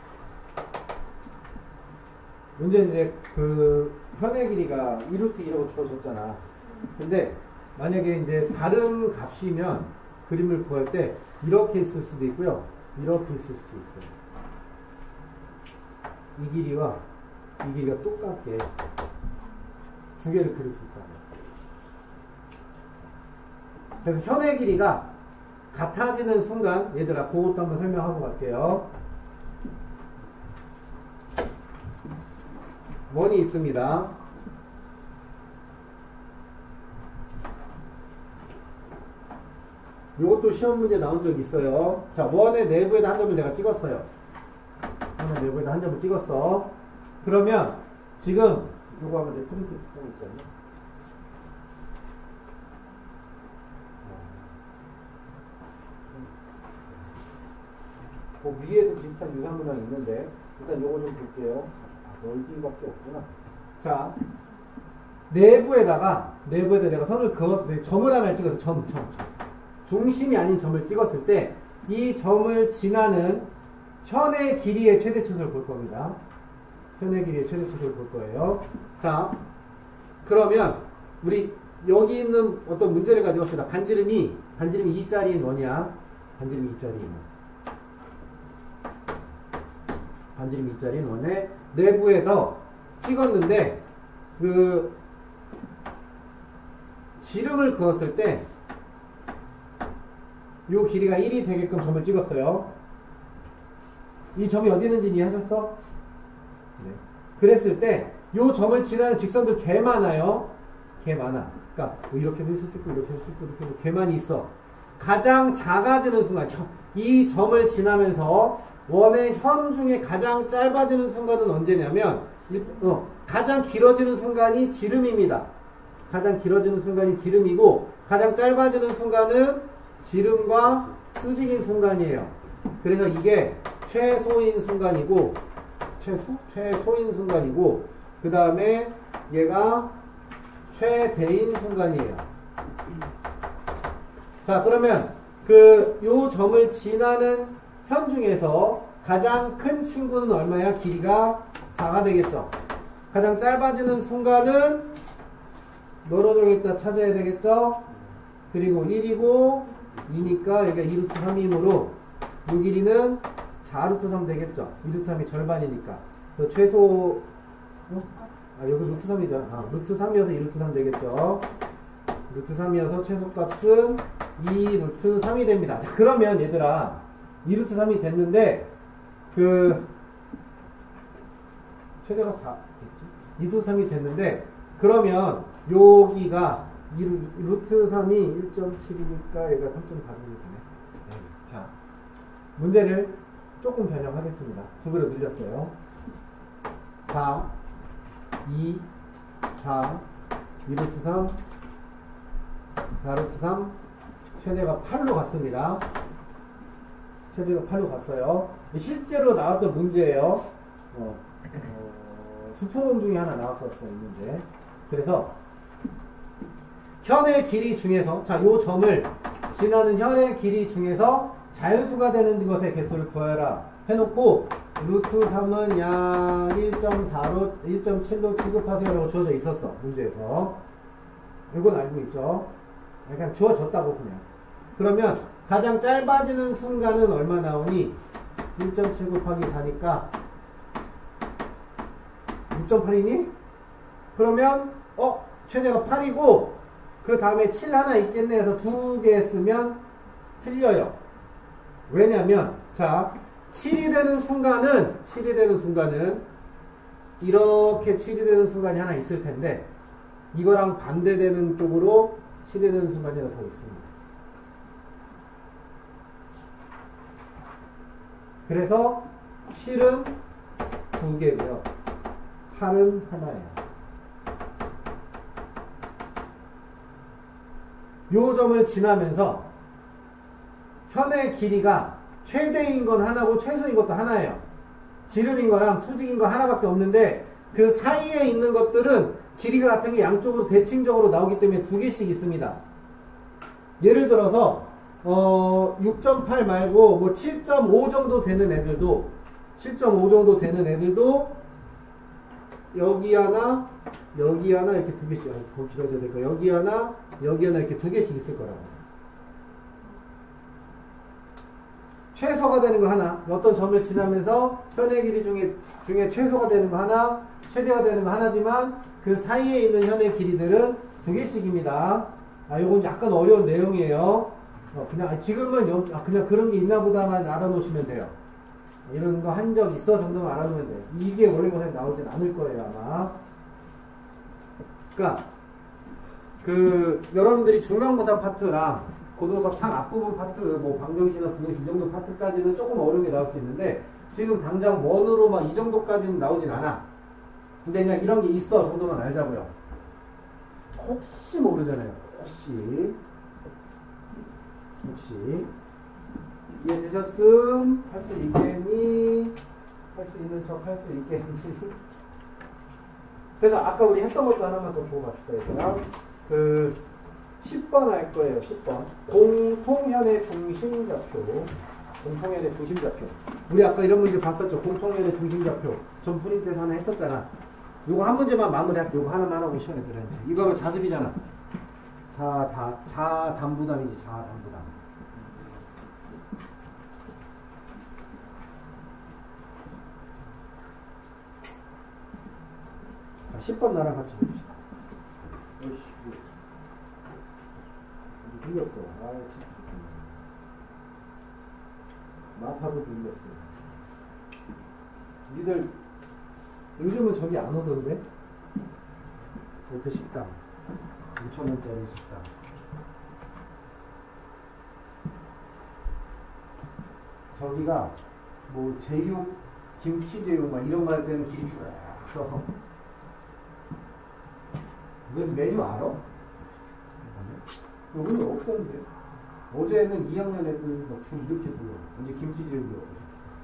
문제는 이제 그 현의 길이가 이 루트 이라고 주어졌잖아. 근데 만약에 이제 다른 값이면 그림을 구할 때 이렇게 있을 수도 있고요, 이렇게 있을 수도 있어요. 이 길이와 이 길이가 똑같게 두 개를 그릴 수 있다. 그래서 현의 길이가 같아지는 순간, 얘들아 그것도 한번 설명하고 갈게요. 원이 있습니다. 요것도 시험 문제 나온 적 있어요. 자, 원의 내부에다 한 점을 내가 찍었어요. 원의 내부에다 한 점을 찍었어. 그러면 지금 요거 하면 내 프린트 쓰고 있잖아요. 그 위에도 비슷한 유사 문항이 있는데 일단 요거 좀 볼게요. 아, 넓이밖에 없구나. 자, 내부에다가 내부에다 내가 선을 그어 점을 하나 찍어서 점, 점, 점. 중심이 아닌 점을 찍었을 때 이 점을 지나는 현의 길이의 최대치수를 볼 겁니다. 현의 길이의 최대 최소를 볼 거예요. 자, 그러면 우리 여기 있는 어떤 문제를 가지고 합시다. 반지름이 반지름이 이짜리인 원이야. 반지름이 이짜리인 원. 반지름이 이짜리인 원의 내부에서 찍었는데 그 지름을 그었을 때 요 길이가 일이 되게끔 점을 찍었어요. 이 점이 어디 있는지 이해하셨어? 네. 그랬을 때 요 점을 지나는 직선들 개 많아요. 개 많아. 그러니까 뭐 이렇게도 있을 수 있고 이렇게도 있을 수 있고 이렇게도 개 많이 있어. 가장 작아지는 순간, 이 점을 지나면서 원의 현 중에 가장 짧아지는 순간은 언제냐면 어, 가장 길어지는 순간이 지름입니다. 가장 길어지는 순간이 지름이고 가장 짧아지는 순간은 지름과 수직인 순간이에요. 그래서 이게 최소인 순간이고 최소? 최소인 순간이고 그 다음에 얘가 최대인 순간이에요. 자, 그러면 그 요 점을 지나는 현 중에서 가장 큰 친구는 얼마야? 길이가 사가 되겠죠. 가장 짧아지는 순간은 뭐로 정했다 찾아야 되겠죠. 그리고 일이고 이니까 여기가 이 루트 삼이므로 요 길이는 사 루트 삼 되겠죠. 이 루트 삼이 절반이니까. 그래서 최소 어? 아 여기 루트 삼이잖아. 아, 루트 삼이어서 이 루트 삼 되겠죠. 루트 삼이어서 최소값은 이 루트 삼이 됩니다. 자, 그러면 얘들아 이 루트 삼이 됐는데 그 최대가 사겠지? 이 루트 삼이 됐는데 그러면 여기가 이 루트 삼이 일 점 칠이니까 얘가 삼 점 사 정도 되네. 네. 자, 문제를 조금 변형하겠습니다. 두 배로 늘렸어요. 사, 이, 사, 이 루트 삼, 사 루트 삼, 최대가 팔로 갔습니다. 최대가 팔로 갔어요. 실제로 나왔던 문제예요. 어, 어, 수포론 중에 하나 나왔었어요, 이 문제. 그래서 현의 길이 중에서, 자, 요 점을 지나는 현의 길이 중에서 자연수가 되는 것의 개수를 구하라 해놓고 루트 삼은 약 일 점 사로 일 점 칠로 취급하세요라고 주어져 있었어, 문제에서. 이건 알고 있죠? 약간 주어졌다고 그냥. 그러면 가장 짧아지는 순간은 얼마 나오니? 일 점 칠 곱하기 사니까 육 점 팔이니? 그러면 어? 최대가 팔이고 그 다음에 칠 하나 있겠네 해서 두 개 쓰면 틀려요. 왜냐면 자 칠이 되는 순간은 칠이 되는 순간은 이렇게 칠이 되는 순간이 하나 있을 텐데 이거랑 반대되는 쪽으로 칠이 되는 순간이 하나 더 있습니다. 그래서 칠은 두 개고요. 팔은 하나예요. 요 점을 지나면서 현의 길이가 최대인 건 하나고 최소인 것도 하나예요. 지름인 거랑 수직인 거 하나밖에 없는데 그 사이에 있는 것들은 길이가 같은 게 양쪽으로 대칭적으로 나오기 때문에 두 개씩 있습니다. 예를 들어서 어, 육 점 팔 말고 뭐 칠 점 오 정도 되는 애들도 칠 점 오 정도 되는 애들도 여기 하나 여기 하나 이렇게 두 개씩 더 길어져야 될 거예요. 여기 하나 여기 하나 이렇게 두 개씩 있을 거라고. 최소가 되는 거 하나, 어떤 점을 지나면서 현의 길이 중에 중에 최소가 되는 거 하나, 최대가 되는 거 하나지만 그 사이에 있는 현의 길이들은 두 개씩입니다. 아, 요건 약간 어려운 내용이에요. 어, 그냥 지금은 여, 아, 그냥 그런 게 있나 보다만 알아놓으시면 돼요. 이런 거 한 적 있어 정도만 알아놓으면 돼요. 이게 원래고사에 나오진 않을 거예요 아마. 그러니까 그 여러분들이 중간고사 파트랑 고등수업 상 앞부분 파트, 뭐 방정식이나 분식 이 정도 파트까지는 조금 어려운 게 나올 수 있는데 지금 당장 원으로 막 이 정도까지는 나오진 않아. 근데 그냥 이런 게 있어 정도만 알자고요. 혹시 모르잖아요. 혹시 혹시 이해되셨음? 할 수 있겠니? 할 수 있는 척 할 수 있겠니? 그래서 아까 우리 했던 것도 하나만 더 보고 갑시다. 얘들아. 그 십 번 할 거예요. 십 번. 공통현의 중심좌표. 공통연의 중심좌표. 우리 아까 이런 문제 봤었죠. 공통연의 중심좌표. 전 프린트에서 하나 했었잖아. 요거 한 문제만 마무리할게. 요거 하나만 하고 시간에 들어야지. 이거 하면 자습이잖아. 자, 다, 자담부담이지. 자담부담. 자, 십 번 나랑 같이 봅시다. 어이씨, 뭐. 들렸어. 아, 참. 마파도 들렸어. 니들 요즘은 저기 안 오던데? 옆에 식당 오천 원짜리 식당. 저기가 뭐 제육, 김치제육 막 이런 거 할 때는 길이 쭉 써서. 너 메뉴 알아? 여기 없었는데. 어제는 이 학년 애들 막 줄 이렇게 쓰고 언제 김치제육이요.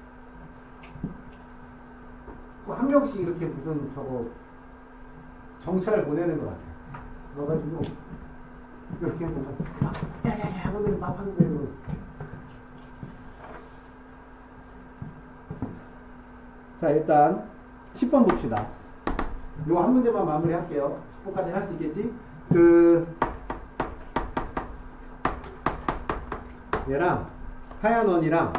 한 명씩 이렇게 무슨 저거 정찰 보내는 것 같아. 넣어가지고 이렇게 보면 야야야 오늘 마파도 되고. 자 일단 십 번 봅시다. 요거 한 문제만 마무리할게요. 십 번까지는 할 수 있겠지? 그 얘랑 하얀 원이랑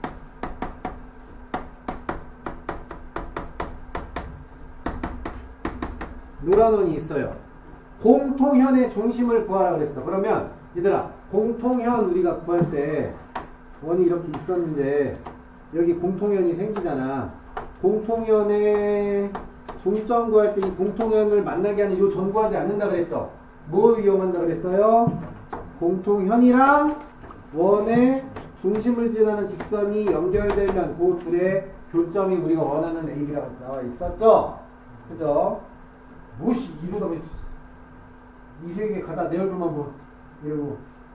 노란 원이 있어요. 공통현의 중심을 구하라 그랬어. 그러면 얘들아 공통현 우리가 구할 때 원이 이렇게 있었는데 여기 공통현이 생기잖아. 공통현의 중점 구할 때 이 공통현을 만나게 하는 요 점 구하지 않는다 그랬죠. 뭐 이용한다 그랬어요? 공통현이랑 원의 중심을 지나는 직선이 연결되면 그 둘의 교점이 우리가 원하는 에이비라고 나와 있었죠? 그죠? 무시 이러다가 이 세계 가다 내 얼굴만 보 이러고.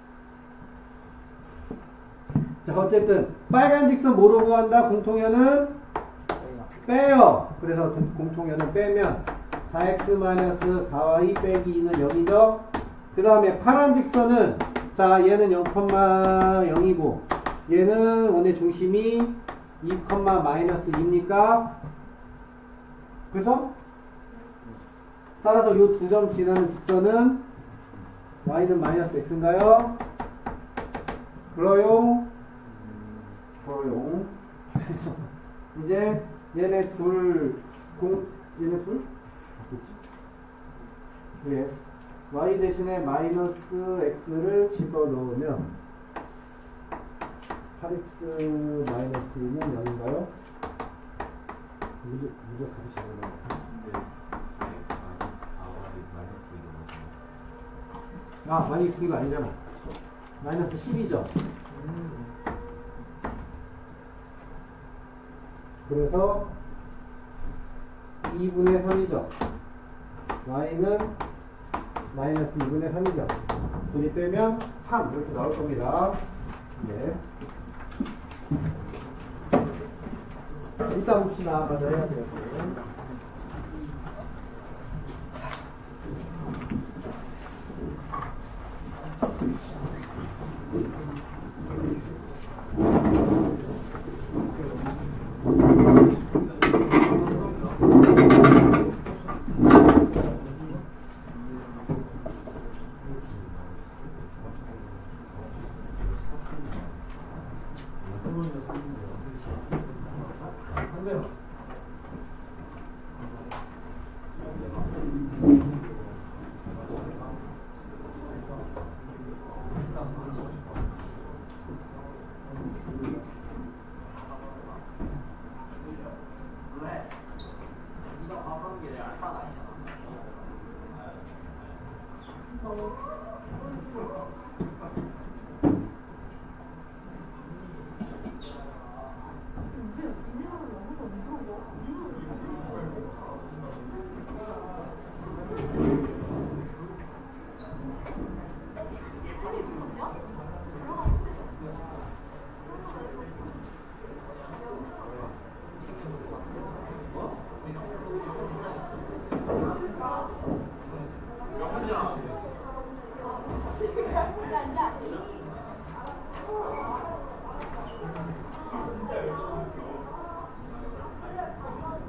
자 어쨌든 빨간 직선 뭐로 구한다? 공통현은 빼요. 그래서 공통현은 빼면 사 엑스 마이너스 사 와이 빼기 이는 영이죠. 그 다음에 파란 직선은 자 얘는 영, 영이고 얘는 원의 중심이 이, 마이너스 이입니까? 그죠? 따라서 이 두 점 지나는 직선은 y는 마이너스 x인가요? 그러용? 그러용. 그래서 이제 얘네 둘, 공, 얘네 둘? 맞겠지? yes. y 대신에 마이너스 x를 집어넣으면 팔 엑스 마이너스 이는 영인가요? 무조, 무조 값이 적어놔요. 아, 마이너스 이거 아니잖아. 마이너스 십이죠. 그래서 이분의 삼이죠. y는 마이너스 이분의 삼이죠. 둘이 빼면 삼 이렇게 나올 겁니다. 네. 이따 봅시다. 맞아 해야 돼요. 진행하는 거 아무도 안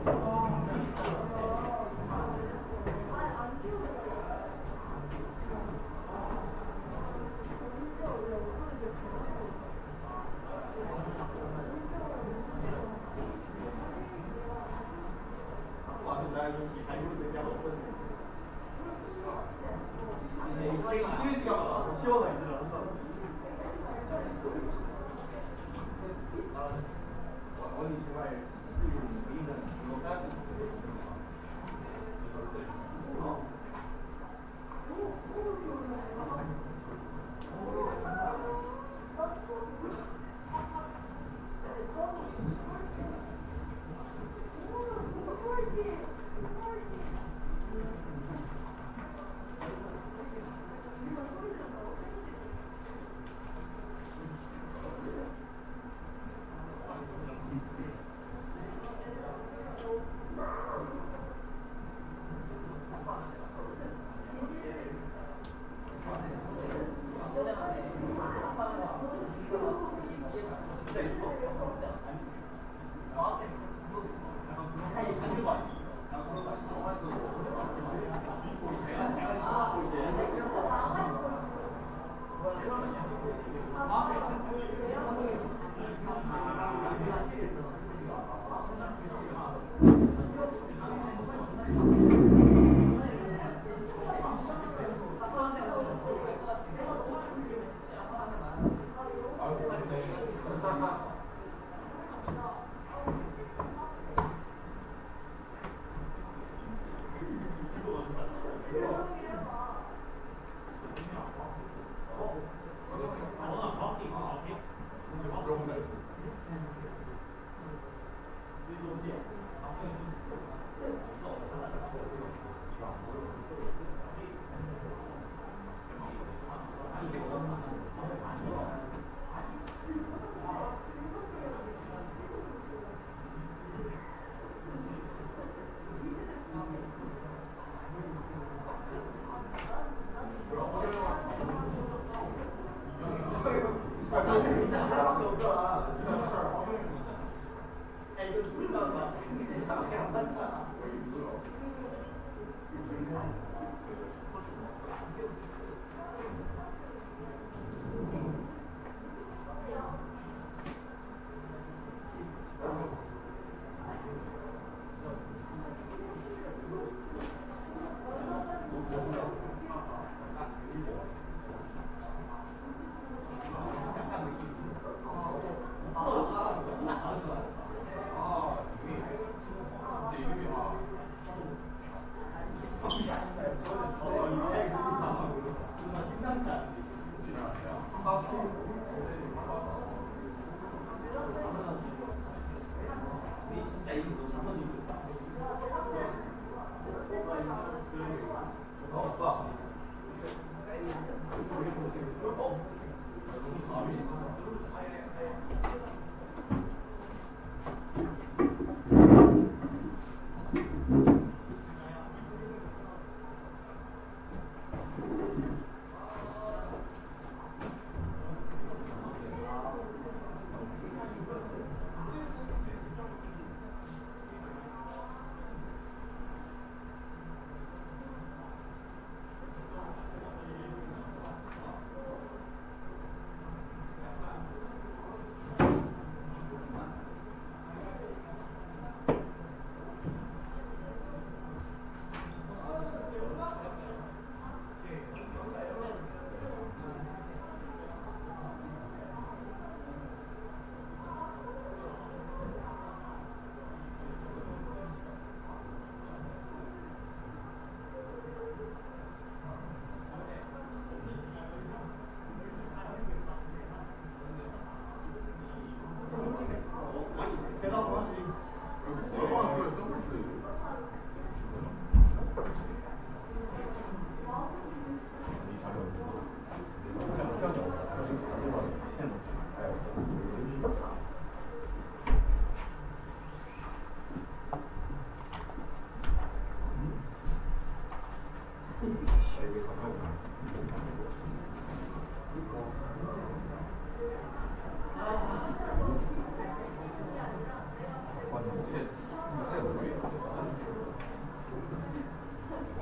哎，就主要是把这个给啥干？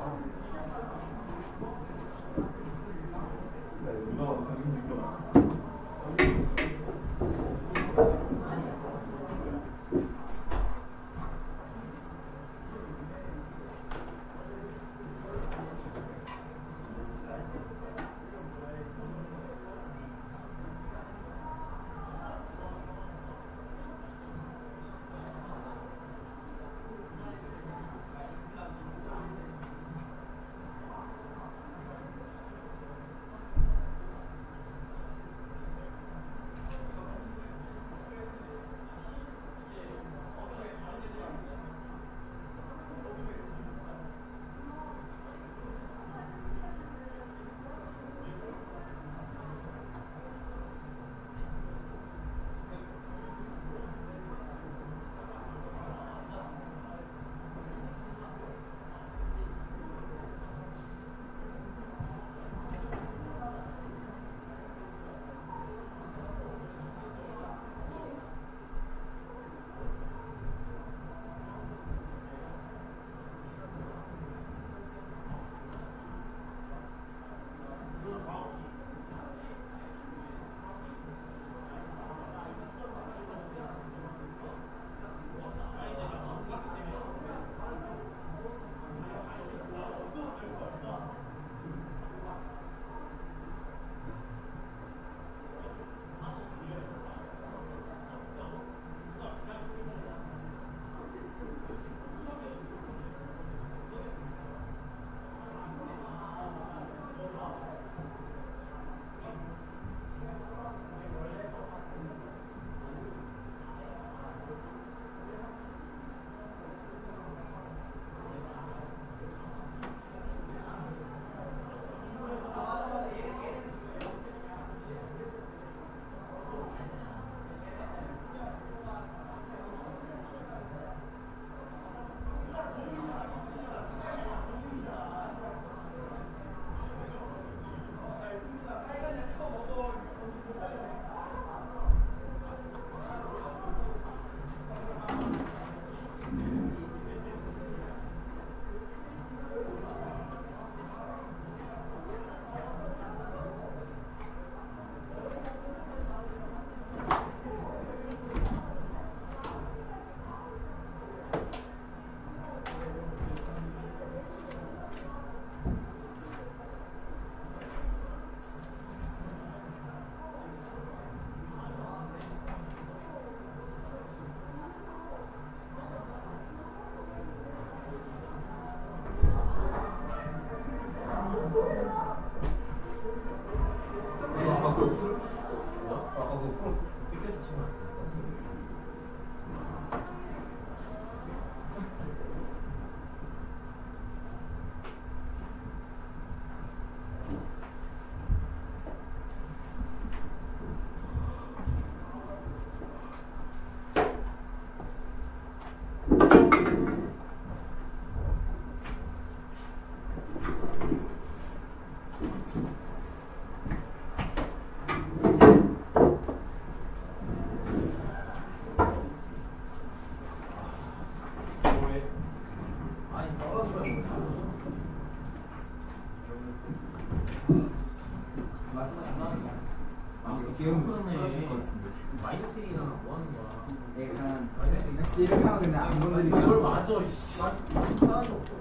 마이너스 일이나 뭐 하는 거야? 예, 그냥 이렇게 하면 근데 안 건드리고 이걸 맞아, 이씨. 하나도 없어.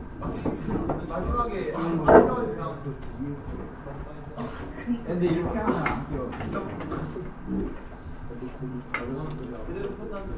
마지막에 설명을 그냥 근데 이렇게 하면 안 끼워. 그대로 판단.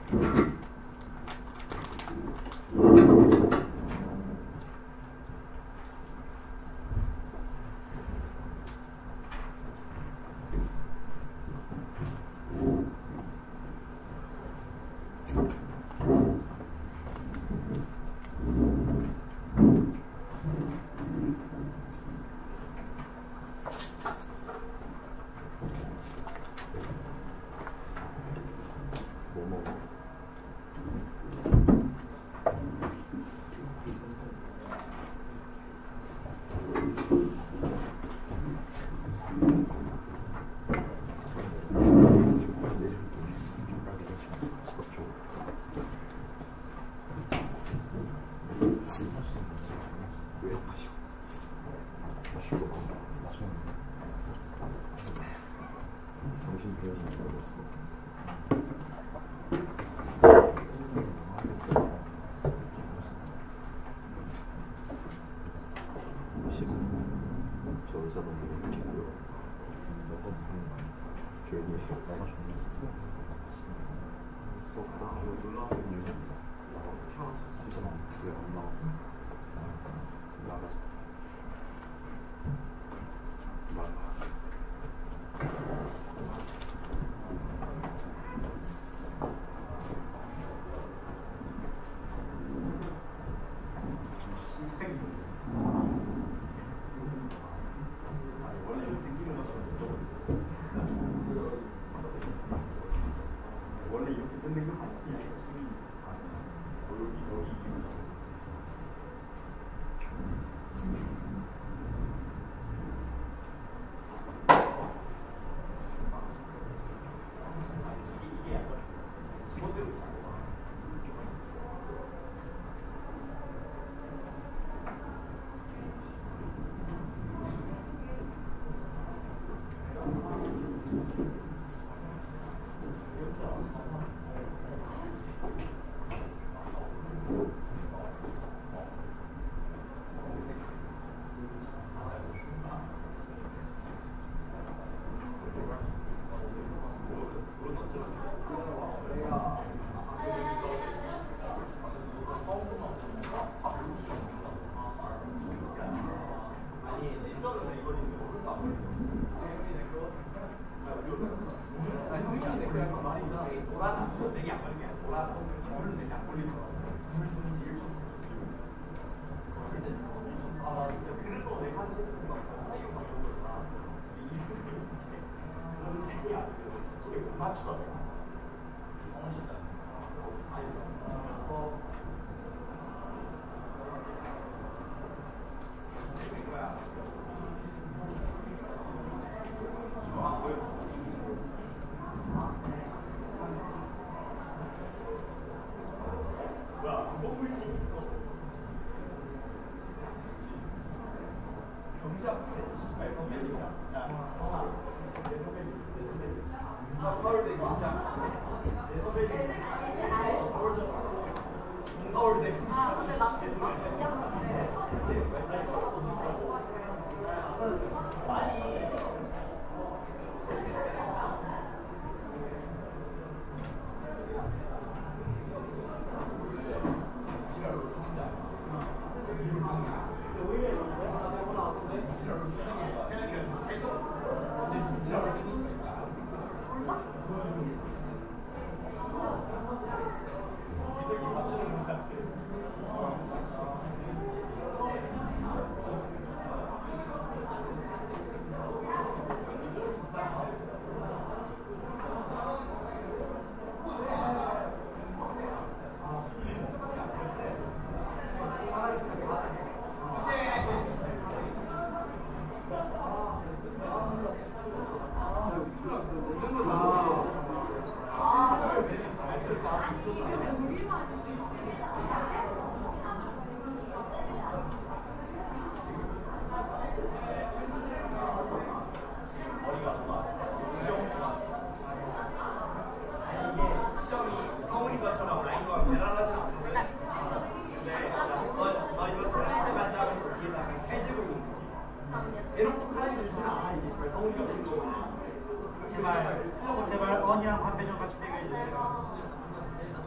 제발, 제발 언니랑 관계 좀 같이 되게 해주세요.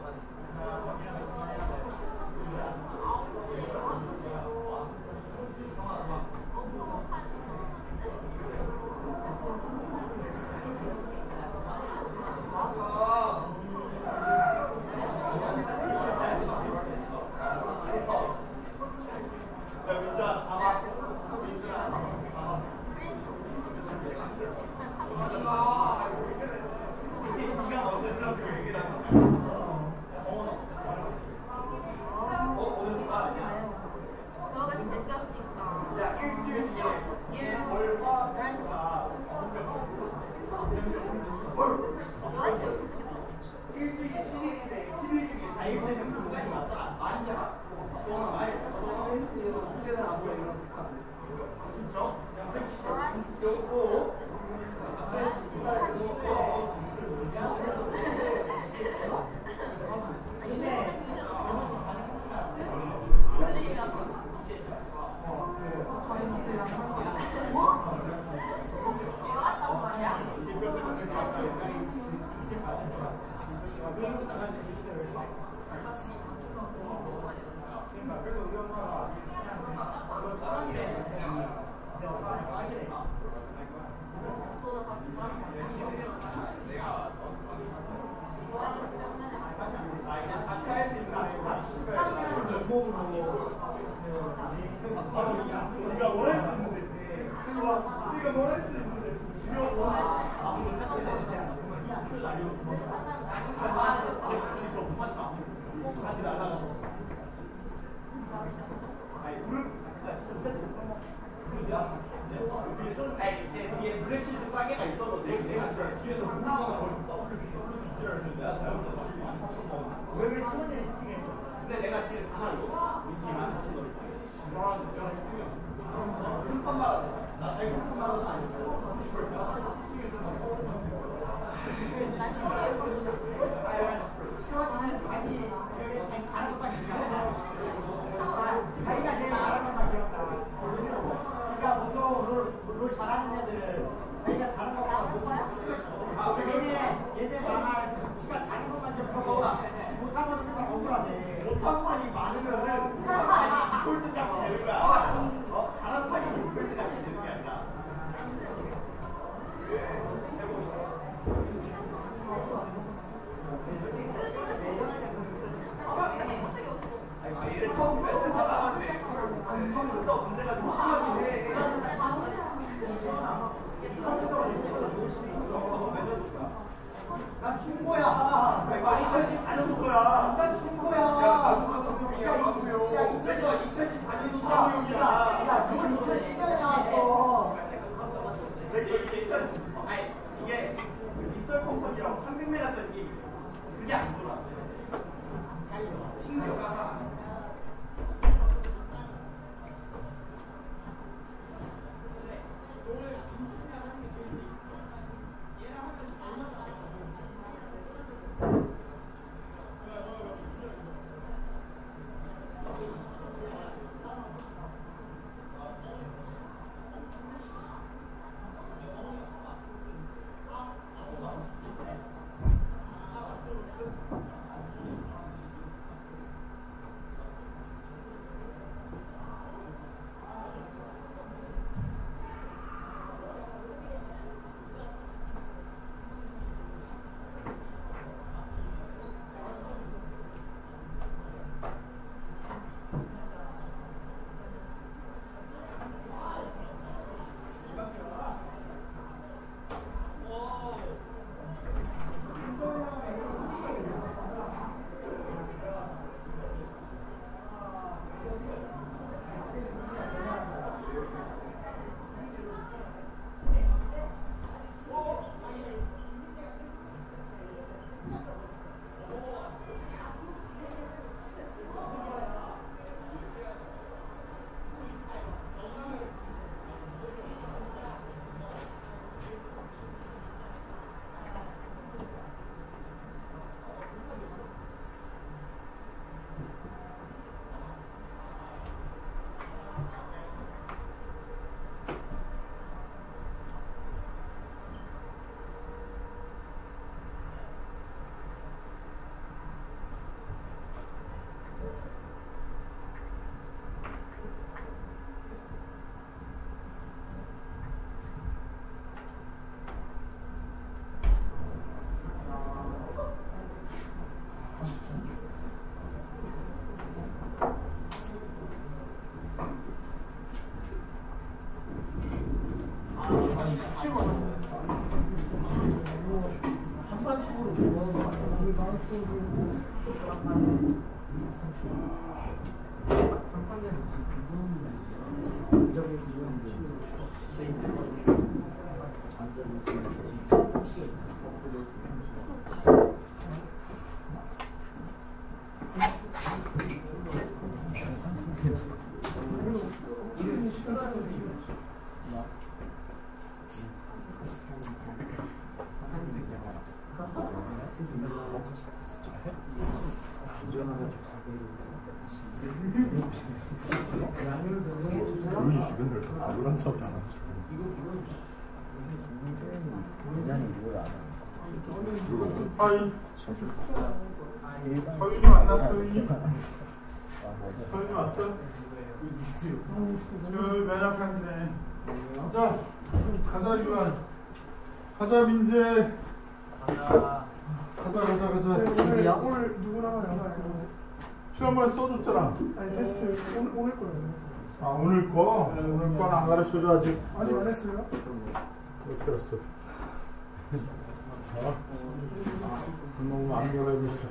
우리 주변들 아무런 사업도 안 하지. 아이 서윤이 왔나 서윤이? 서윤이 왔어? 그 면역한지네. 자 가자 유한. 가자 민재. 가자 가자 가자 가자. 오늘 누구 나가요? 지난번에 써줬잖아. 아니 테스트 오늘 오늘 거예요. 아 오늘 거? 오늘 거는 안 가르쳐줘 아직. 아직 안 했어요? 어떻게 알았어? 어? 너무 안 가르치고 있어.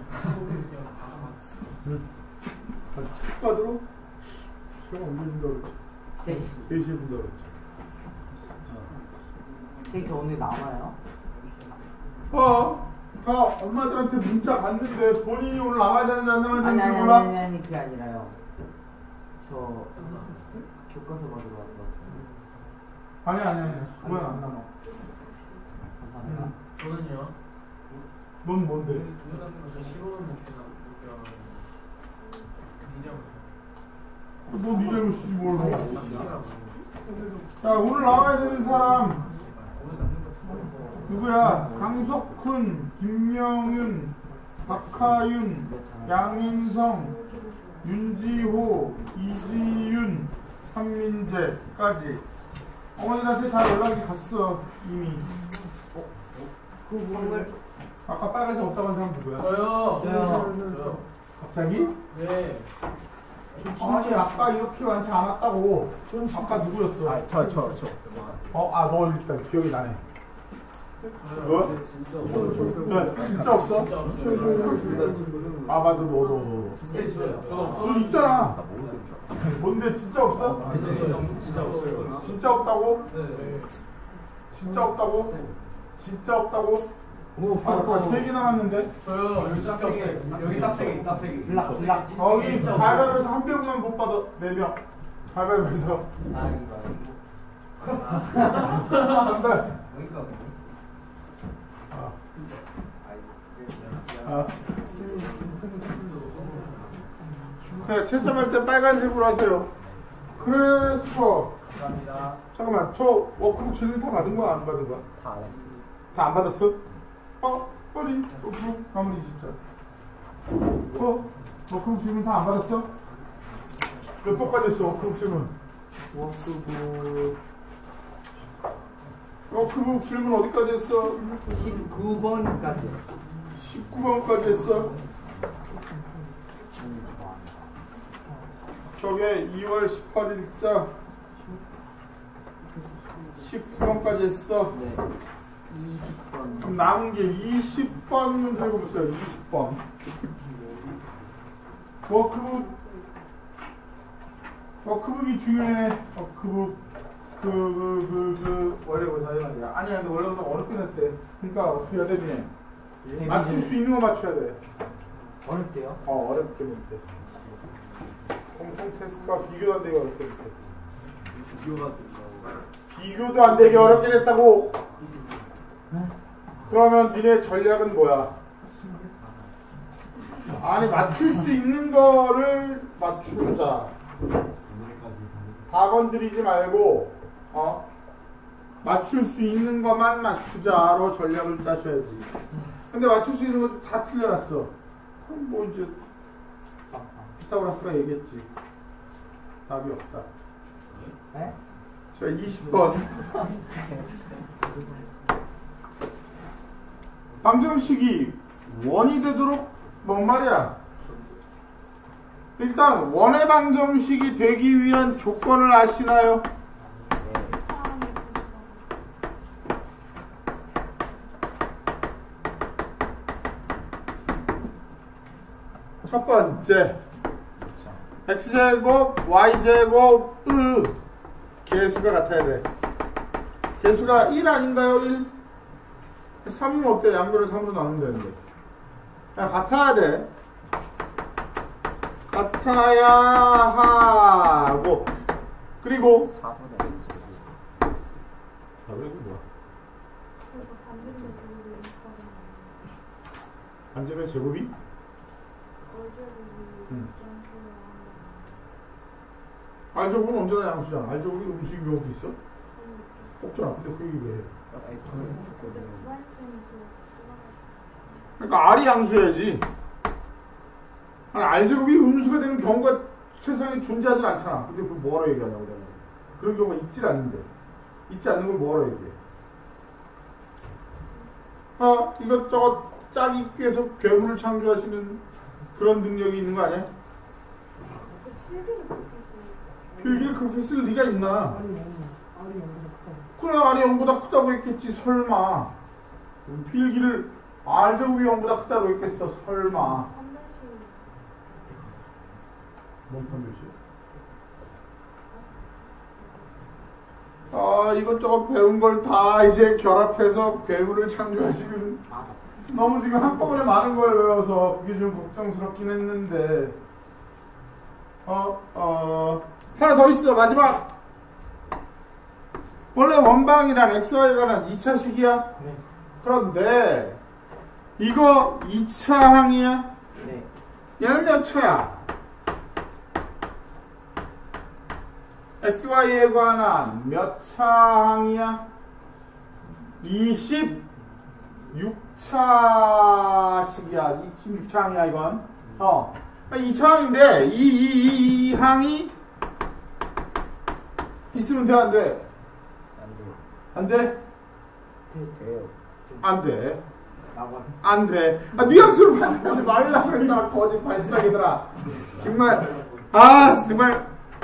응. 책 받으러? 시간 언제 준다고 그랬지? 세 시. 세 시에 준다고 그랬지. 데이터 오늘 나와요? 어? 다 엄마들한테 문자 갔는데 본인이 오늘 나가야 되는지 안 나가야 아니 되는지 아니 몰라? 아니 아니 그게 아니라요. 저 교과서 받으러 왔거든요. 아니 아니 아니 그건 안 남아. 감사합니다. 응. 저는요. 넌 뭔데? 저 십오 원 목표나 뭐 네 잘못이지 뭘 뭐. 자 오늘 나와야 되는 사람 누구야? 강석훈, 김명윤, 박하윤, 양인성, 윤지호, 이지윤, 한민재까지 어머니한테 다 연락이 갔어 이미. 그 선물 아까 빨간색 없다고 한 사람 누구야? 저요. 저요. 저요. 갑자기? 네. 아니 아까 이렇게 많지 않았다고. 아까 누구였어? 아, 저, 저, 저. 어? 아 너 일단 기억이 나네. 너? 야 진짜 없어? 진짜 없어요. 아 맞아 너 너 너. 진짜 있어요. 저도 너 없어요. 있잖아. 뭔데 진짜 없어? 진짜 없어요. 진짜 없다고? 네. 진짜 없다고? 진짜 없다고? 오 아, 세 개 남았는데? 저요. 여기 딱 세 개. 여기 딱 세 개. 딱 세 개. 블락 블락. 거기 가위바위보에서 한 명만 못 받아. 네 명. 가위바위보에서. 정답. 아. 아. 그래 채점할 때 빨간색으로 하세요. 그래서 감사합니다. 잠깐만 저 워크북 질문 다 받은 거야 안 받은 거야? 다 안 했어. 다 안 받았어? 어? 빨리 워크북 마무리 진짜. 어? 워크북 질문 다 안 받았어? 몇 번까지 했어 워크북 질문? 워크북 워크북 질문 어디까지 했어? 십구 번까지. 십구 번까지 했어. 저게 이월 십팔일자 십구 번까지 했어. 네. 이십 번. 그럼 남은 게 이십 번 문제 해보세요. 이십 번. 워크북 워크북이 중요해. 워크북 그 그 그 그 원래 다 해야 돼. 아니야 근데 원래 어렵게 냈대. 그러니까 어떻게 해야 되니? 맞출 수 있는 거 맞춰야 돼. 어렵대요? 어 어렵게 냈대. 공통 테스트가 비교도 안 되게 어렵게 냈대. 비교가 비교도 안 되게 어렵게 냈다고. 그러면 니네 전략은 뭐야? 아니 맞출 수 있는 거를 맞추자. 다 건드리지 말고 어? 맞출 수 있는 것만 맞추자로 전략을 짜셔야지. 근데 맞출 수 있는 것도 다 틀려놨어. 그럼 뭐 이제 피타고라스가 얘기했지. 답이 없다. 네? 자 이십 번 방정식이 원이 되도록 뭔 말이야? 일단 원의 방정식이 되기 위한 조건을 아시나요? 첫 번째 x제곱 y제곱 으 개수가 같아야 돼. 개수가 일 아닌가요? 일? 삼이면 어때? 양변을 삼으로 나누면 되는데. 그냥 같아야 돼. 같아야 하고. 그리고 사분의 답이 뭐야? 반지름의 제곱이? 음. 알제곱은 언제나 양수잖아. 알제곱이 음수인 경우도 있어? 없잖아. 근데 그 얘기 왜 해? 그러니까 R이 양수여야지. 아니, R제곱이 음수가 되는 경우가 세상에 존재하진 않잖아. 근데 그걸 뭐하러 얘기하냐고 내가. 그런 경우가 있질 않는데. 있지 않는 걸 뭐하러 얘기해. 아, 이것저것 짝이 꿰서 괴물을 창조하시는 그런 능력이 있는 거 아니야? 필기를 그렇게 쓸 리가 있나? 아니 아니 아니 아니 그래, R이 영보다 크다고 했겠지, 설마. 필기를 R제곱이 영보다 크다고 했겠어, 설마. 뭔 판별식? 아, 이것저것 배운 걸 다 이제 결합해서 괴물을 창조하시면 너무 지금 한꺼번에 많은 걸 외워서 그게 좀 걱정스럽긴 했는데 어, 어, 하나 더 있어, 마지막! 원래 원방이란 엑스와이에 관한 이 차식이야? 네. 그런데 이거 이 차 항이야? 네. 얘는 몇 차야? 엑스와이에 관한 몇 차 항이야? 이십육 차식이야. 이십육 차 항이야, 이건. 어. 이 차 항인데, 이, 이, 이, 이 항이 있으면 돼, 안 돼? 안 돼? 돼요. 안 돼. 나와. 안 돼. 아, 뉘앙스로 받아보지 말라고 했잖아, 거짓 발사기들아. 정말, 아, 정말.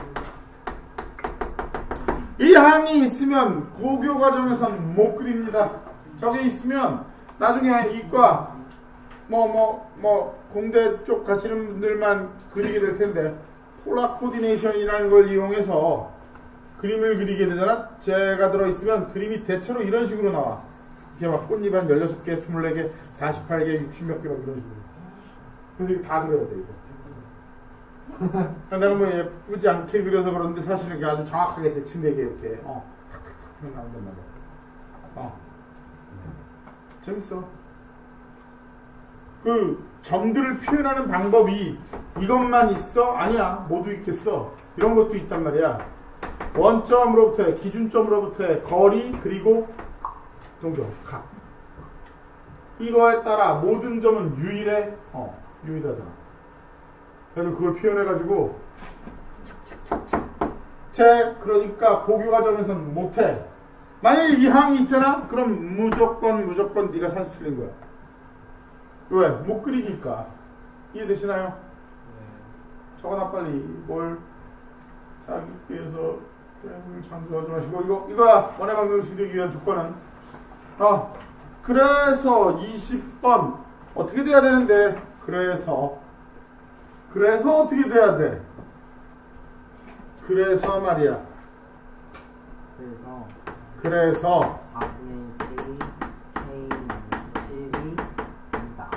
이 항이 있으면 고교 과정에선 못 그립니다. 저게 있으면 나중에 이과 뭐 뭐 뭐 공대 쪽 가시는 분들만 그리게 될 텐데 폴라 코디네이션이라는 걸 이용해서 그림을 그리게 되잖아. 제가 들어있으면 그림이 대체로 이런 식으로 나와. 이렇게 막 꽃잎 한 열여섯 개, 스물네 개, 사십팔 개, 육십 몇 개 막 이런 식으로. 그래서 이거 다 그려야 돼, 이거. 내가 뭐 예쁘지 않게 그려서 그런데 사실은 이게 아주 정확하게 대칭되게 이렇게 어 탁탁탁 나온단 말이야. 어 재밌어. 그 점들을 표현하는 방법이 이것만 있어? 아니야, 모두 있겠어. 이런 것도 있단 말이야. 원점으로부터의 기준점으로부터의 거리 그리고 동경 각. 이거에 따라 모든 점은 유일해. 어 유일하잖아. 그래서 그걸 표현해가지고 책 그러니까 고교 과정에서는 못해. 만약에 이 항이 있잖아? 그럼 무조건 무조건 네가 산수 틀린 거야. 왜? 못 그리니까. 이해되시나요? 네. 적어놔 빨리. 뭘 자기께서 괴물을 창조하지 마시고 이거 이거야. 원의 방정식 되기 위한 조건은 아 그래서 이십 번 어떻게 돼야 되는데 그래서 그래서 어떻게 돼야 돼? 그래서 말이야. 그래서 그래서 사분의 K K 칠이 된다.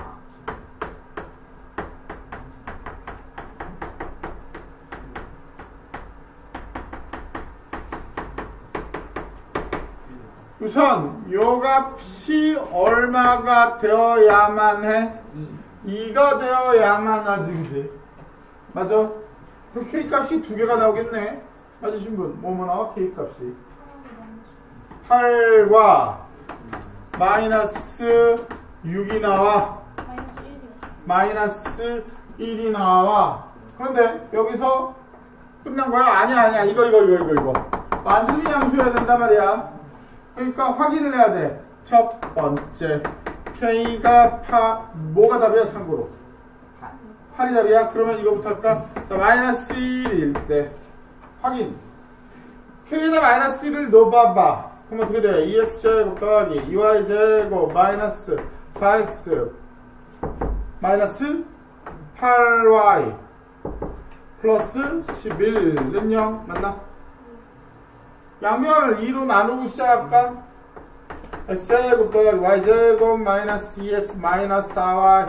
우선 요 값이 얼마가 되어야만 해? 이가 되어야만 하지, 그지? 맞아? 그 K값이 두 개가 나오겠네? 맞으신 분? 뭐뭐 나와? K값이 팔과 마이너스 육이 나와. 마이너스 일이 나와. 그런데 여기서 끝난 거야? 아니야 아니야. 이거 이거 이거 이거 이거 완전히 양수해야 된단 말이야. 그러니까 확인을 해야 돼. 첫 번째 K가 파 뭐가 답이야? 참고로 팔이 답이야? 그러면 이거부터 할까? 자, 마이너스 일일 때 확인. K에다 마이너스 일을 넣어봐봐. 그럼 어떻게 돼? 이 엑스 제곱 더하기 이 와이 제곱 마이너스 사 엑스 마이너스 팔 와이 플러스 십일은 영 맞나? 양면을 이로 나누고 시작할까? x제곱 더하기 y제곱 마이너스 이 엑스 마이너스 사 와이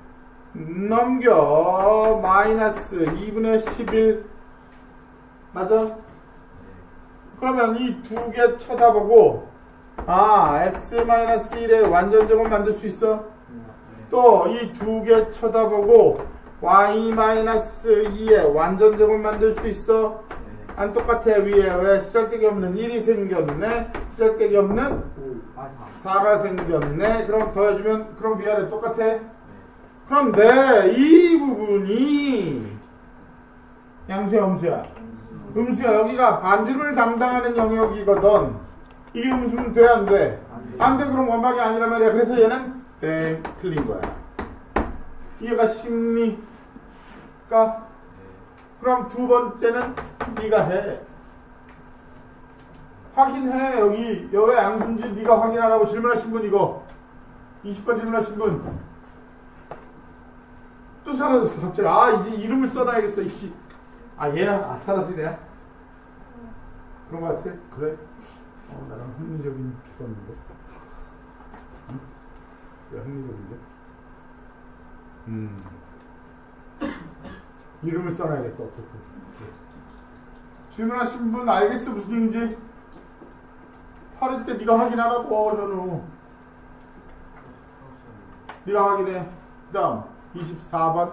넘겨 마이너스 이분의 십일 맞아? 그러면 이 두 개 쳐다보고 아 x 마이너스 일의 완전제곱 만들 수 있어? 또 이 두 개 쳐다보고 y 마이너스 이의 완전제곱 만들 수 있어? 안 똑같아. 위에 왜 시작되기 없는 일이 생겼네. 시작되기 없는 사가 생겼네. 그럼 더해주면 그럼 위아래 똑같아. 그럼 내 이 부분이 양수야 음수야? 음수야. 여기가 반지름을 담당하는 영역이거든. 이게 음수면 돼 안 돼? 안 돼. 그럼 원방이 아니란 말이야. 그래서 얘는 땡 틀린 거야. 이해가 쉽니까? 그럼 두 번째는 네가 해. 확인해. 여기 여기 양수인지 네가 확인하라고 질문하신 분 이거 이십 번 질문하신 분 또 사라졌어 갑자기. 아 이제 이름을 써놔야겠어 이씨. 아 얘야? 아 사라지네. 그런 거 같아? 그래? 어 나랑 합리적인 주었는데. 응? 왜 합리적인데? 음 이름을 써놔야겠어 어쨌든. 질문하신 분 알겠어 무슨 얘기인지? 팔을 때 네가 확인하라고. 전우 네가 확인해. 그 다음 이십사 번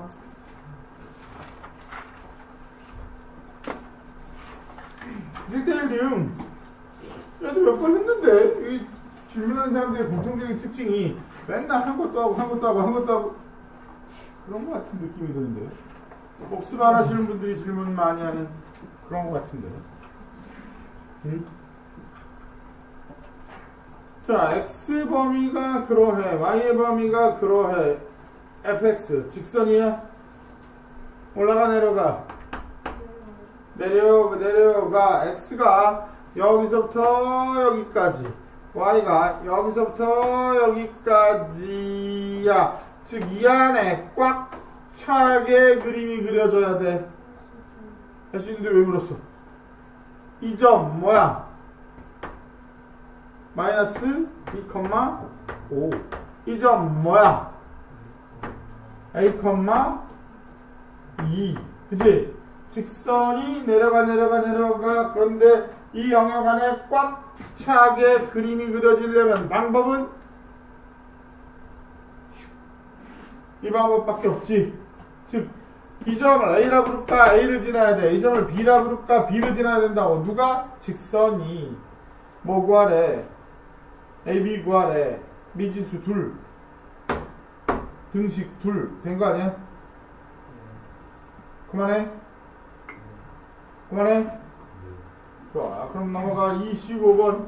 일 대 일 대응. 얘도 몇 번 했는데 이 질문하는 사람들의 공통적인 특징이 맨날 한 것도 하고 한 것도 하고 한 것도 하고 그런 것 같은 느낌이 드는데 복습 안 하시는 분들이 질문 많이 하는 그런 것 같은데. 응? 자, x 범위가 그러해, y의 범위가 그러해. fx 직선이야? 올라가 내려가? 내려 내려가. x가 여기서부터 여기까지, y가 여기서부터 여기까지야. 즉 이 안에 꽉 차게 그림이 그려져야 돼. 할 수 있는데 왜 그랬어? 이 점 뭐야? 마이너스 이, 오. 이 점 뭐야? a, 이. 그치? 직선이 내려가 내려가 내려가. 그런데 이 영역 안에 꽉 차게 그림이 그려지려면 방법은 이 방법밖에 없지. 즉 이 점을 a라 부를까? a를 지나야 돼. 이 점을 b라 부를까? b를 지나야 된다고. 누가? 직선이. 뭐 구하래? ab 구하래. 미지수 둘, 등식 둘. 된 거 아니야? 그만해? 그만해? 좋아. 그럼 넘어가. 이십오 번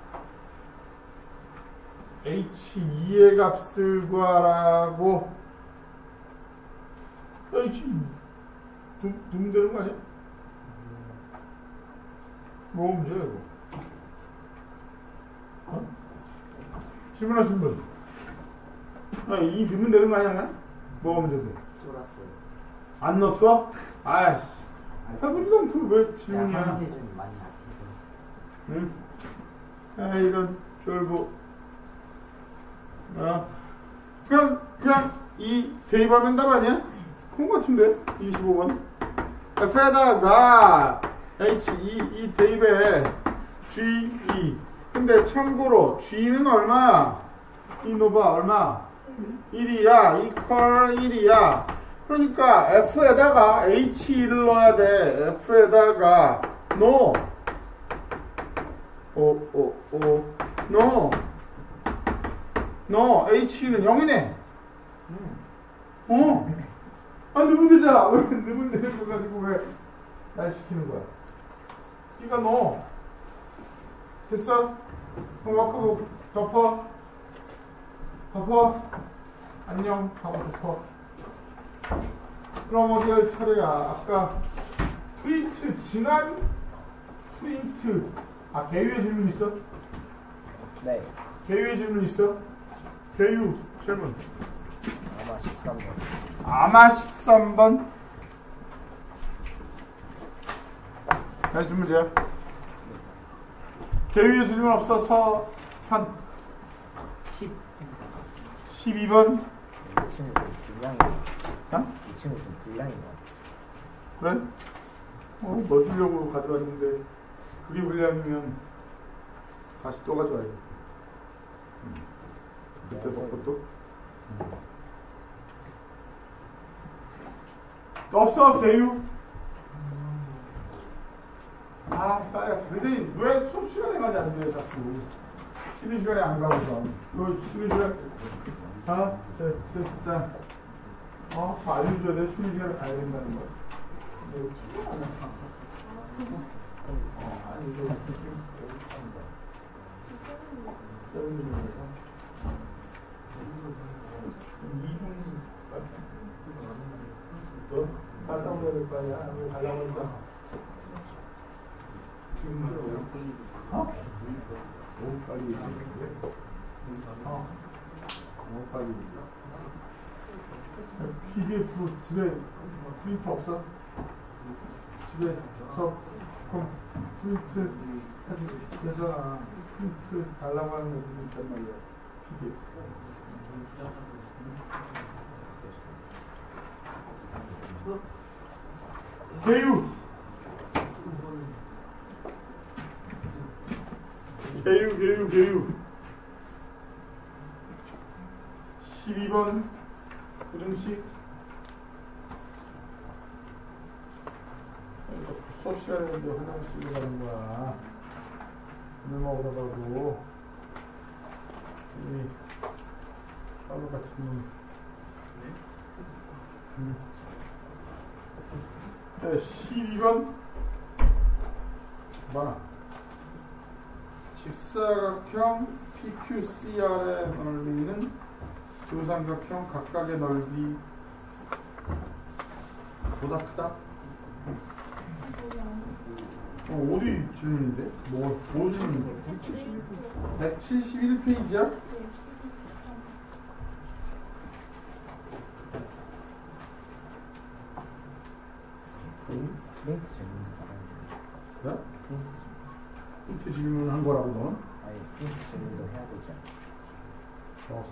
에이치 이의 값을 구하라고. 에이치 누면 되는 거 아니야? 뭐 문제야 이거? 어? 질문하신 분. 아, 이 넣으면 되는 거 아니야? 뭐가 문제인데? 쫄았어요. 안 넣었어? 아이씨. 해보지도 않고 왜 질문이야? 한세 좀 많이 약해서. 응? 아, 이런 쫄보. 어. 그냥, 그냥 이 대입하면 답 아니야? 그런 거 같은데? 이십오 번. F에다가 H, 이, 이 대입에 G, E. 근데 참고로 G는 얼마? 이 노바 얼마? 일이야. 이퀄 일이야. 그러니까 F에다가 에이치 이를 넣어야 돼. F에다가 no. 오, 오, 오. no. no. 에이치 이는 영이네. 어. 아, 넣으면 되잖아. 왜 넣으면 되는 거 가지고 왜 날 시키는 거야? 이거 넣어. 됐어? 그럼 와크 덮어. 덮어. 안녕 하고 덮어. 그럼 어디 할 차례야? 아까 프린트 지난 프린트. 아, 개유의 질문 있어? 네. 개유의 질문 있어? 개유 질문. 아마 십삼 번. 아마 십삼 번. 무슨 문제야? 개유의 질문 없어서 한 십. 십이 번. 이 친구 좀 불량이. 어? 이 친구 좀 불량인 것 같아. 그래? 어, 너 주려고 가져왔는데 그게 불량이면 다시 또 가져와야 돼. 음. 그때 먹고 또? 음. 없어 개유. 아, 나야. 근데 왜 수업 시간에 가지 안 돼요, 자꾸. 쉬는 시간에 안 가고서. 너 쉬는 시간. 자, 자, 자, 자. 어, 다 알려줘야 돼. 쉬는 시간에 가야 된다는 거. 어, 아니, 이거. 이중. 너 갔다 오야 될 거 아니야? 왜 가려고 했다? 어? 너무 빨리. 어. 너무 빨리. 피디에프 집에 프린터 없어? 집에 없어? 그럼 프린트 해도 되잖아. 프린트 달라고 하는 애들이 있단 말이야. 피디에프. 개유. 개유, 개유, 개유. 십이 번 우등식. 수업 시간에 근데 화장실에 가는 거야. 물 먹으러 가고. 이 하루 같은 놈. 음. 네, 십이 번 뭐야? 직사각형 피큐씨알의 넓이는 두 삼각형 각각의 넓이 보다 크다? 어, 어디 질문인데? 뭐, 뭐 질문인데? 백칠십일 페이지야? 프린트 질문 그래? 프린트 질문 한 거라고 너는? 아니 프린트 질문도 해야 되죠. 어,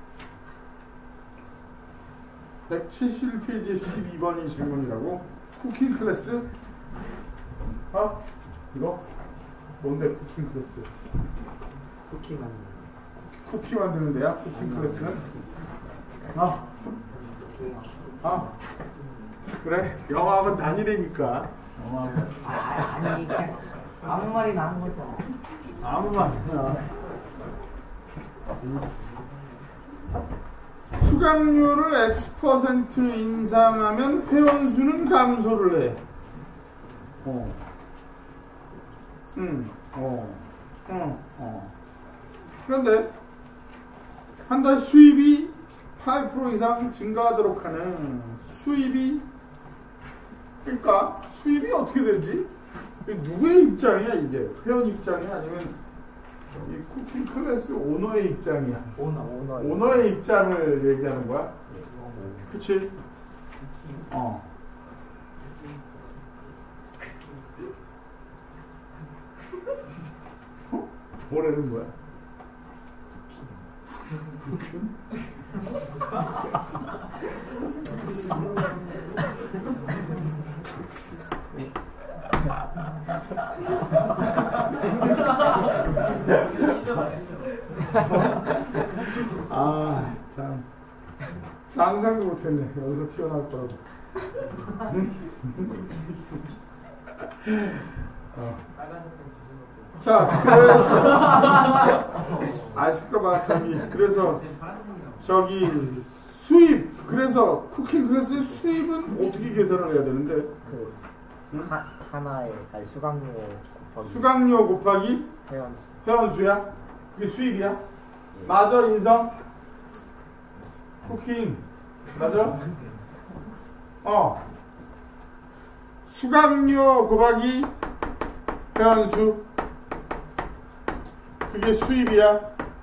그래. 백칠십일 페이지에 십이 번이 질문이라고? 쿠킹 클래스? 어? 이거? 뭔데 쿠킹 클래스? 쿠키 만드는 쿠키 만드는 데야? 쿠킹 클래스는? 아, 아, 그래. 영어학은 단위라니까. 영어학은 아, 아니 그냥 아무 말이나 한 거잖아. 아무 말이나. 수강료를 X 퍼센트 인상하면 회원수는 감소를 해. 어. 응. 어. 어. 어. 그런데 한 달 수입이 팔 퍼센트 이상 증가하도록 하는 수입이 그러니까 수입이 어떻게 되지? 누구의 입장이야 이게? 회원 입장이야 아니면 이 쿠킹 클래스 오너의 입장이야? 오너 오너 오너의 입장을 얘기하는 거야? 그치? 어. 어? 뭐라는 거야? 쿠킹? 아, 참. 상상도 못했네. 여기서 튀어나올 거라고. 어. 자, 그래서. 아, 시끄러워. 저기, 그래서. 저기, 수입. 그래서, 쿠킹 클래스의 수입은 어떻게 계산을 해야 되는데? 그 응? 하, 하나에 아니 수강료 곱하기 수강료 곱하기 회원수 회원수야? 그게 수입이야? 맞아, 인성? 쿠킹. 맞아? 어. 수강료 곱하기 회원수. 그게 수입이야.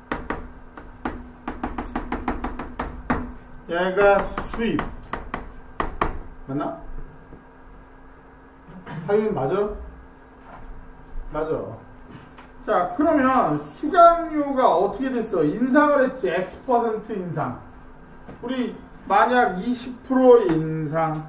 얘가 수입. 맞나? 하윤 맞아? 맞아. 자, 그러면 수강료가 어떻게 됐어? 인상을 했지. X 퍼센트 인상. 우리 만약 이십 퍼센트 인상.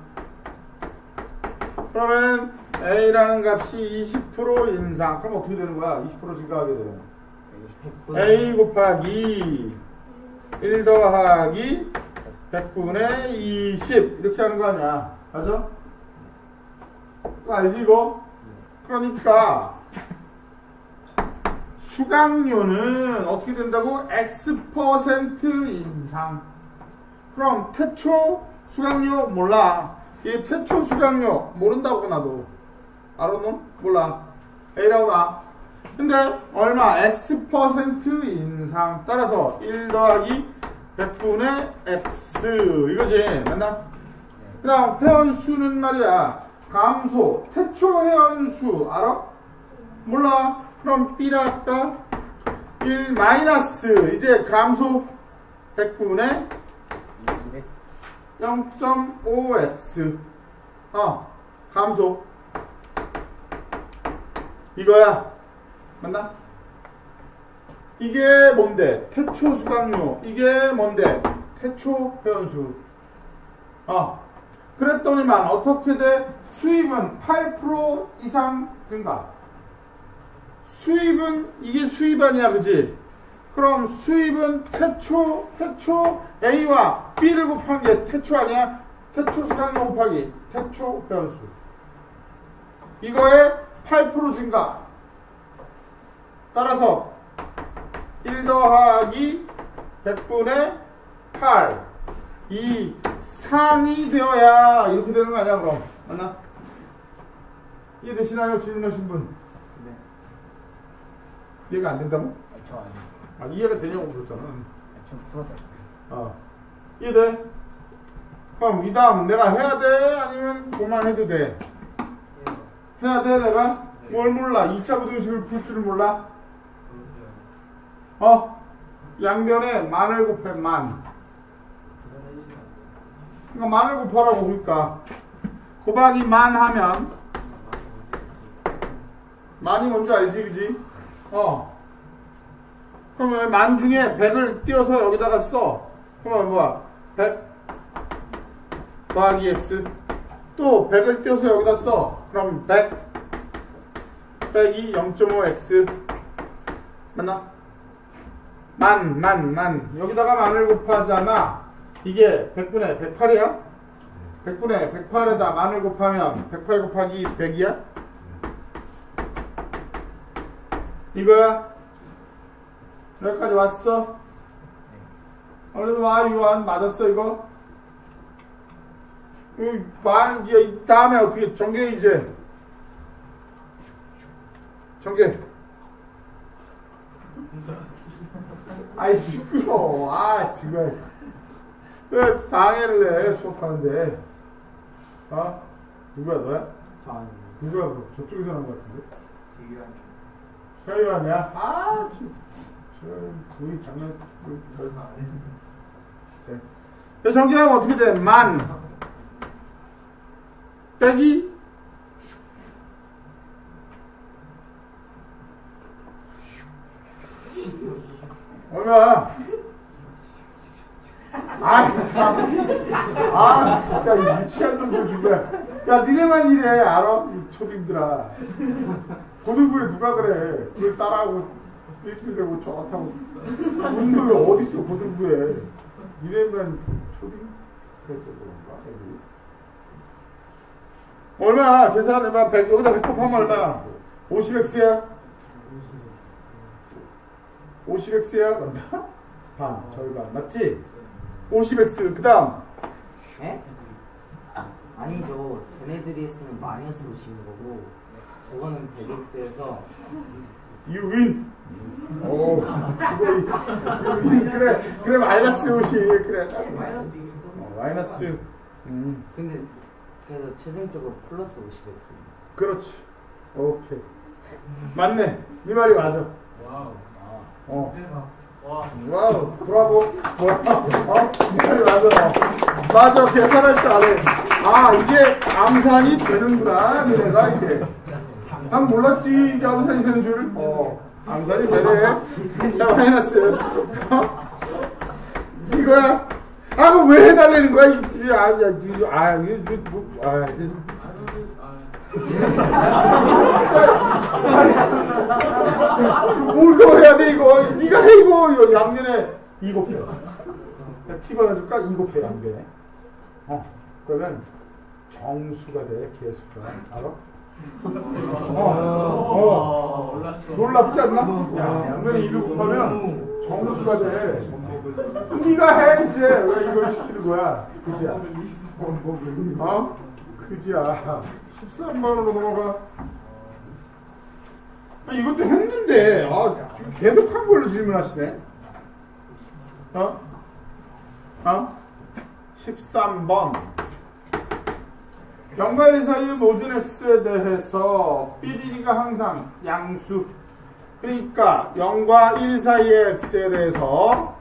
그러면은 A라는 값이 이십 퍼센트 인상. 그럼 어떻게 되는 거야? 이십 퍼센트 증가하게 되는 거야. A 곱하기 일 더하기 백분의 이십 이렇게 하는 거 아니야? 맞아? 그거 알지 이거? 그러니까 수강료는 어떻게 된다고? X 퍼센트 인상. 그럼 태초 수강료 몰라. 이 태초 수강료 모른다고 나도. 알아 너? 몰라. A라고 나. 근데 얼마? X 퍼센트 인상. 따라서 일 더하기 백분의 X 이거지. 맞나? 그 다음 회원수는 말이야 감소. 태초 회원수 알아? 몰라. 그럼 B라 할까? 일 마이너스 이제 감소 백분의 영 점 오 엑스 어 감소 이거야. 맞나? 이게 뭔데? 태초 수강료. 이게 뭔데? 태초 회원수. 어 그랬더니만 어떻게 돼? 수입은 팔 퍼센트 이상 증가. 수입은 이게 수입 아니야 그지? 그럼 수입은 태초 태초 A와 B를 곱한 게 태초 아니야? 태초 수강료 곱하기 태초 회원수. 이거에 팔 퍼센트 증가. 따라서 일 더하기 백분의 팔 이상이 되어야 이렇게 되는 거 아니야 그럼? 맞나? 이해되시나요? 질문하신 분? 이해가 안 된다고? 저 아니에요. 아, 이해가 되냐고 그랬잖아. 좀 풀어줘요. 어. 이해돼? 그럼 이 다음 내가 해야 돼? 아니면 그만해도 돼? 해야 돼 내가? 뭘 몰라? 이 차 부등식을 풀 줄을 몰라? 어? 양변에 만을 곱해 만. 그러니까 만을 곱하라고. 그러니까 곱하기 만 하면 만이 뭔지 알지 그지? 어. 그러면 만 중에 백을 띄워서 여기다가 써. 그러면 뭐야? 백 더하기 x. 또 백을 띄워서 여기다 써. 그럼 백 빼기 영 점 오 엑스. 맞나? 만, 만, 만. 여기다가 만을 곱하잖아. 이게 백분의 백팔이야? 백분의 백팔에다 만을 곱하면 백팔 곱하기 백이야? 이거야? 여기까지 왔어? 얼른 와, 유한. 맞았어, 이거? 이 만, 이 다음에 어떻게, 전개 이제. 전개. 아이, 시끄러워. 아, 지금. 왜 방해를 해, 수업하는데. 어? 누구야, 너야? 저 아니에요. 누구야, 그럼? 저쪽에서 나온 것 같은데? 서유한이야? 아, 참. 저, 거의 장난, 자, 정리하면 어떻게 돼? 만. 빼기. 얼마? 아, 참. 아, 진짜 이 유치한 놈들 진짜. 야, 니네만 이래, 알아? 이 초딩들아. 고등부에 누가 그래? 그걸 따라하고 일주일 되고 저렇다고. 운동이 어딨어, 고등부에. 니네만 초딩? 그래서 그런가? 애들이. 얼마야? 계산해봐. 백, 여기다 백 곱하면 얼마? 오십 엑스야? 오십 엑스야? 맞나? 반, 절반. 맞지? 오십 엑스. 그 다음. 에? 아니죠. 쟤네들이 했으면 마이너스 오십인 거고 저거는 백 엑스에서 You win. 오, 수고. 그래, 그래 마이너스 오십. 그래. 어, 마이너스. 음. 근데 그래서 최종적으로 플러스 오십 엑스. 그렇지. 오케이. 맞네. 네 말이 맞아. 와우. 어. 와. 와우. 브라보. 어? 네 말이 맞아. 맞아. 계산할 줄 아네. 아, 이게 암산이 되는구나. 내가 이게. 난 몰랐지. 이게 암산이 되는 줄. 어. 암산이 되네. 자, 마이너스. 이거야. 아, 그럼 왜 해달라는 거야? 이, 아, 야, 이거, 아, 이거, 뭐, 아, 이거. 뭘 더 해야 돼, 이거? 니가 해, 이거. 이거 양면에 이 곱해. 팁 하나 줄까? 이 곱해, 양면에. 어, 그러면 정수가 돼, 개수가. 알아? 어, 어, 몰랐어. 놀랍지 않나? 야, 양면에 이를 곱하면 정수가 돼. 네가 해 이제. 왜 이걸 시키는 거야? 그지야? 어? 그지야. 십삼 번으로 넘어가. 아, 이것도 했는데 아, 계속 한 걸로 질문하시네. 어? 어? 십삼 번. 영과 일 사이의 모든 x에 대해서 삐리리가 항상 양수. 그러니까 영과 일 사이의 x에 대해서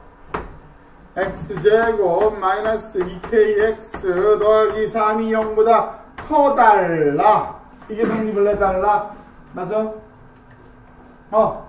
x제곱 마이너스 이 케이 엑스 더하기 삼이 영보다 커달라. 이게 성립을 해달라. 맞아? 어.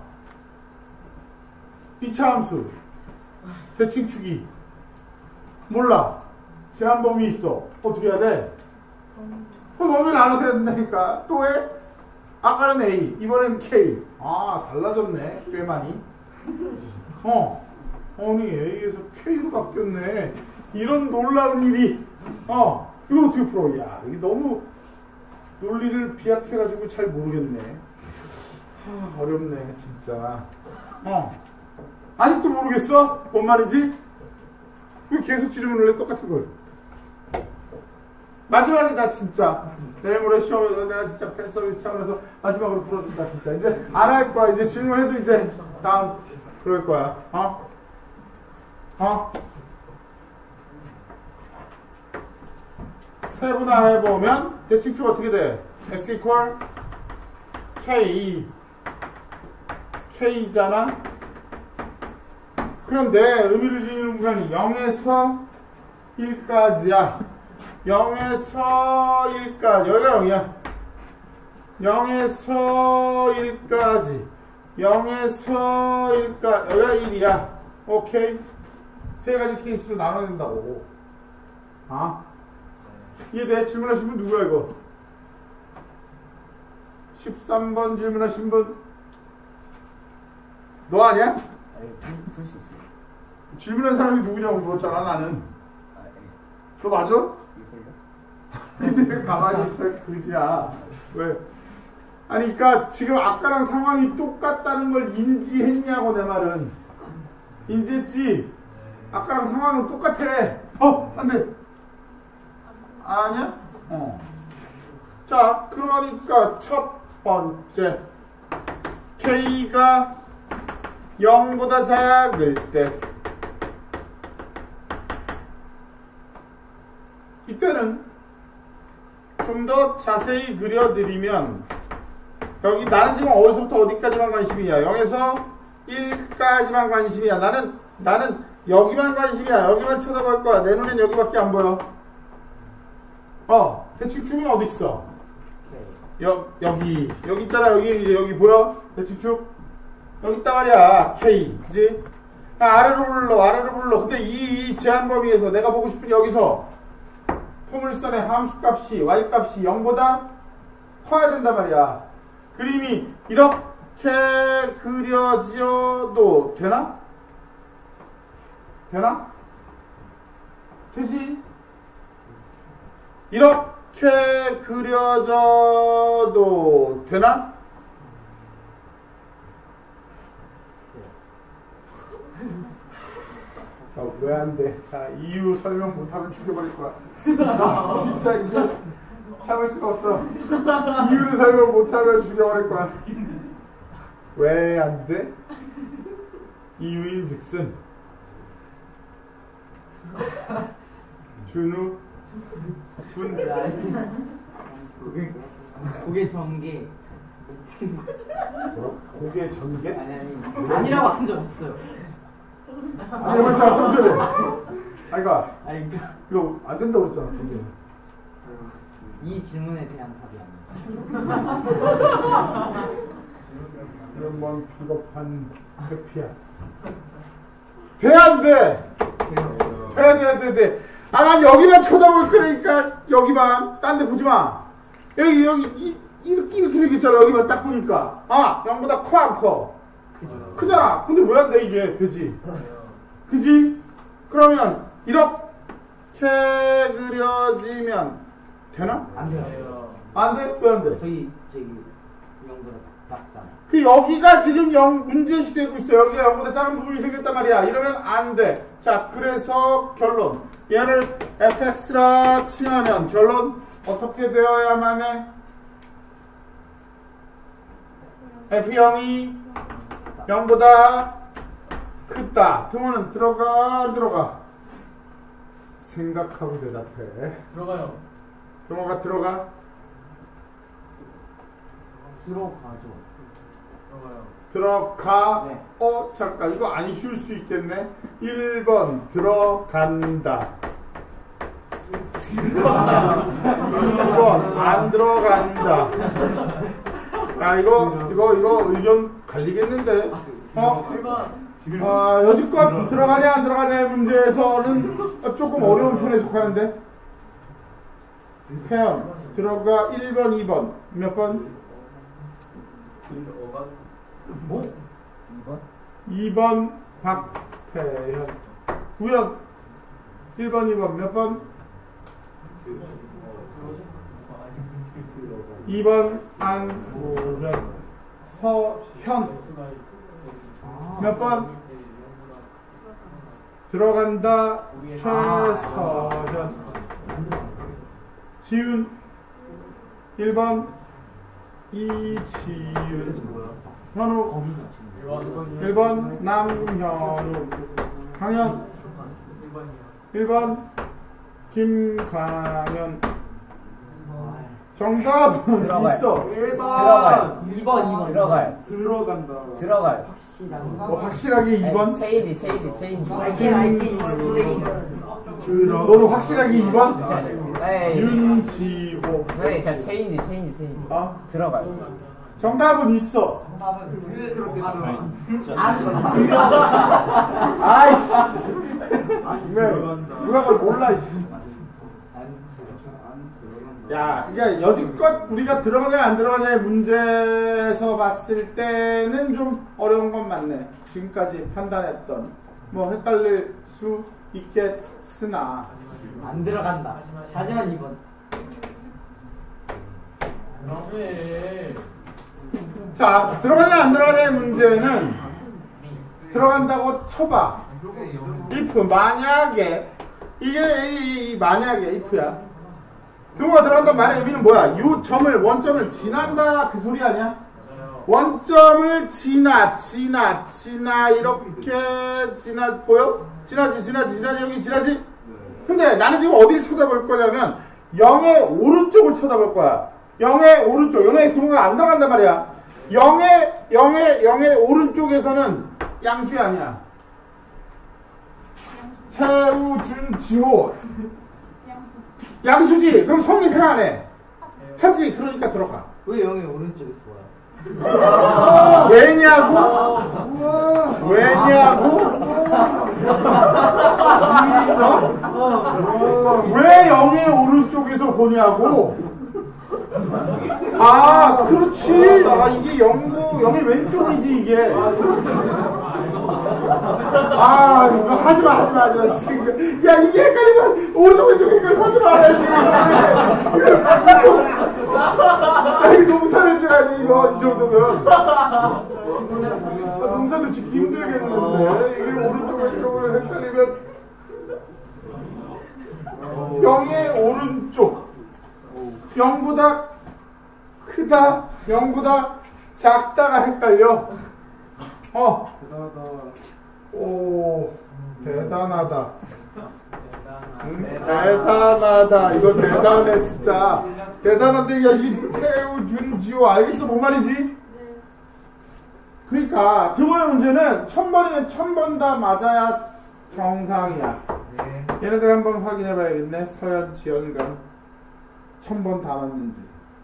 이차함수. 대칭축이. 몰라. 제한범위 있어. 어떻게 해야 돼? 그럼 범위를 알아서 해야 된다니까. 또 해? 아까는 A, 이번엔 K. 아, 달라졌네. 꽤 많이. 어. 아니, A에서 K로 바뀌었네. 이런 놀라운 일이. 어. 이걸 어떻게 풀어? 야, 이게 너무 논리를 비약해가지고 잘 모르겠네. 하, 어렵네, 진짜. 어. 아직도 모르겠어? 뭔 말인지? 왜 계속 질문을 해? 똑같은 걸. 마지막이다, 진짜. 내일 모레 시험에서 내가 진짜 팬 서비스 차원에서 마지막으로 풀어준다, 진짜. 이제 안 할 거야. 이제 질문해도 이제 다음 그럴 거야. 어? 어? 세분화해보면 대칭축 어떻게 돼? x equal k. k잖아? 그런데 의미를 지니는 부분이 영에서 일까지야. 영에서 일까지. 여기가 영이야. 영에서 일까지. 영에서 일까지. 여기가 일이야. 오케이? 세 가지 케이스로 나눠낸다고. 아? 이해돼? 질문하신 분 누구야, 이거? 십삼 번 질문하신 분? 너 아니야? 아니, 풀 수 있어요. 질문한 사람이 누구냐고 물었잖아, 나는. 아, 네. 너 맞아? 이걸요? 근데 왜 가만히 있어? 그지야. 왜? 아니, 그니까 지금 아까랑 상황이 똑같다는 걸 인지했냐고, 내 말은. 인지했지? 아까랑 상황은 똑같아. 어, 안 돼. 아니야? 어. 자, 그러니까 첫 번째. K가 영보다 작을 때. 이때는 좀 더 자세히 그려드리면, 여기 나는 지금 어디서부터 어디까지만 관심이야? 영에서 일까지만 관심이야. 나는, 나는 여기만 관심이야. 여기만 쳐다볼 거야. 내 눈엔 여기밖에 안 보여. 어, 대칭축은 어디 있어? 여, 여기. 여기 있잖아. 여기, 이제 여기 보여? 대칭축? 여기 있단 말이야. K. 그지? 아래로 불러. 아래로 불러. 근데 이, 이 제한 범위에서 내가 보고 싶은 여기서 포물선의 함수값이 y값이 영보다 커야 된단 말이야. 그림이 이렇게 그려져도 되나? 되나? 되지? 이렇게 그려져도 되나? 어, 왜 안 돼? 자, 이유 설명 못하면 죽여버릴 거야. 나 진짜 이제 참을 수가 없어. 이유를 설명 못하면 죽여버릴 거야. 왜 안 돼? 이유인 즉슨 준우 군 고개, 고개 전개. 뭐? 고개 전개? 아니, 아니. 아니라고 한 적 없어요. 아니 맞잖아 좀 전에. 아이가 아니, 그, 이거 안 된다고 그랬잖아 좀 전에. 이 질문에 대한 답이 아니었어요. 이런 뭔 비겁한 회피야. 돼 안 돼? 돼야 돼, 돼, 돼. 아, 난 여기만 쳐다볼 거니까 여기만. 딴 데 보지 마. 여기, 여기, 이, 이렇게, 이렇게 생겼잖아. 여기만 딱 보니까. 아, 영보다 커, 안 커? 크잖아. 근데 왜 안 돼, 이게? 되지? 그지? 그러면, 이렇게 그려지면 되나? 안 돼요. 안 돼? 왜 안 돼? 저희 저기 영보다 작잖아. 그 여기가 지금 영 문제시 되고 있어. 여기가 영보다 작은 부분이 생겼단 말이야. 이러면 안 돼. 자, 그래서 결론. 얘를 에프엑스라 칭하면 결론 어떻게 되어야만 해? 에프 영이 영보다 크다. 등호는 들어가 안 들어가? 생각하고 대답해. 들어가요. 등호가 들어가? 들어가죠. 들어가요. 들어가. 네. 어, 잠깐 이거 안 쉴 수 있겠네. 일 번 들어간다. 이 번 안 들어간다. 야, 이거 이거 이거 의견 갈리겠는데. 어? 일 번. 아, 여지껏 들어가냐 안 들어가냐의 문제에서는 조금 어려운 편에 속하는데. 태연 들어가 일 번, 이 번 몇 번? 뭐? 이 번? 이 번 박태현. 우연 일 번, 이 번 몇 번? 이 번 안우현. 서현 몇 번? 들어간다. 최서현. 지윤 일 번. 이지윤. 현우 일 번. 남현우. 강현 일 번. 김강현. 정답은 들어가요. 있어. 일 번. 들어가요. 이 번, 이 번. 들어가요. 들어간다. 들어가요. 확실하게. 어, 확실하게 이 번? 체인지, 체인지, 체인지. I can, I can explain. 너도 확실하게 이 번? 네. 윤지호. 네, 자 체인지, 체인지, 체인지. 어? 들어가요. 정답은 있어. 아, 아이씨. 왜? 누가 그걸 몰라, 씨. 야, 이게 여지껏 우리가 들어가냐 안 들어가냐의 문제에서 봤을 때는 좀 어려운 건 맞네. 지금까지 판단했던 뭐 헷갈릴 수 있겠으나 안 들어간다. 하지만 이 번. 그래. 자, 들어가냐 안 들어가냐의 문제는 들어간다고 쳐봐. if 만약에 이게 이, 이 만약에 if야. 등호가 들어간단 말의 의미는 뭐야? 요 점을 원점을 지난다 그 소리 아니야? 원점을 지나 지나 지나 이렇게 지나 보여? 지나지 지나지 지나지 여기 지나지? 근데 나는 지금 어디를 쳐다볼 거냐면 영의 오른쪽을 쳐다볼 거야. 영의 오른쪽. 영의 등호가 안 들어간단 말이야. 영의 영의 영의 오른쪽에서는 양수이 아니야. 태우준 지호 양수지. 그럼 성립해 안 해? 하지. 그러니까 들어가. 왜 영이 오른쪽에 좋아요? 왜냐고? 왜냐고? 어? 왜 영의 오른쪽에서 보냐고? 아, 그렇지. 아, 이게 영구, 영의 왼쪽이지, 이게. 아, 이거 하지마, 하지마, 하지마. 씨. 야, 이게 헷갈리면 오른쪽, 왼쪽 헷갈리면 하지 말아야지. 야, 이거 농사를 지어야 돼, 이거. 이 정도면. 아, 농사도 짓기 힘들겠는데. 이게 오른쪽, 왼쪽을 헷갈리면. 영의 오른쪽. 영보다 크다, 영보다 작다가 헷갈려. 어. 오, 대단하다. 응? 대단하다. 이거 대단해, 진짜. 대단한데, 야, 이 태우, 준, 지호, 알겠어? 뭔 말인지? 그러니까, 등호의 문제는 천 번이면 천 번 다 맞아야 정상이야. 얘네들 한번 확인해 봐야겠네. 서현, 지연간. 천 번 다 맞는지.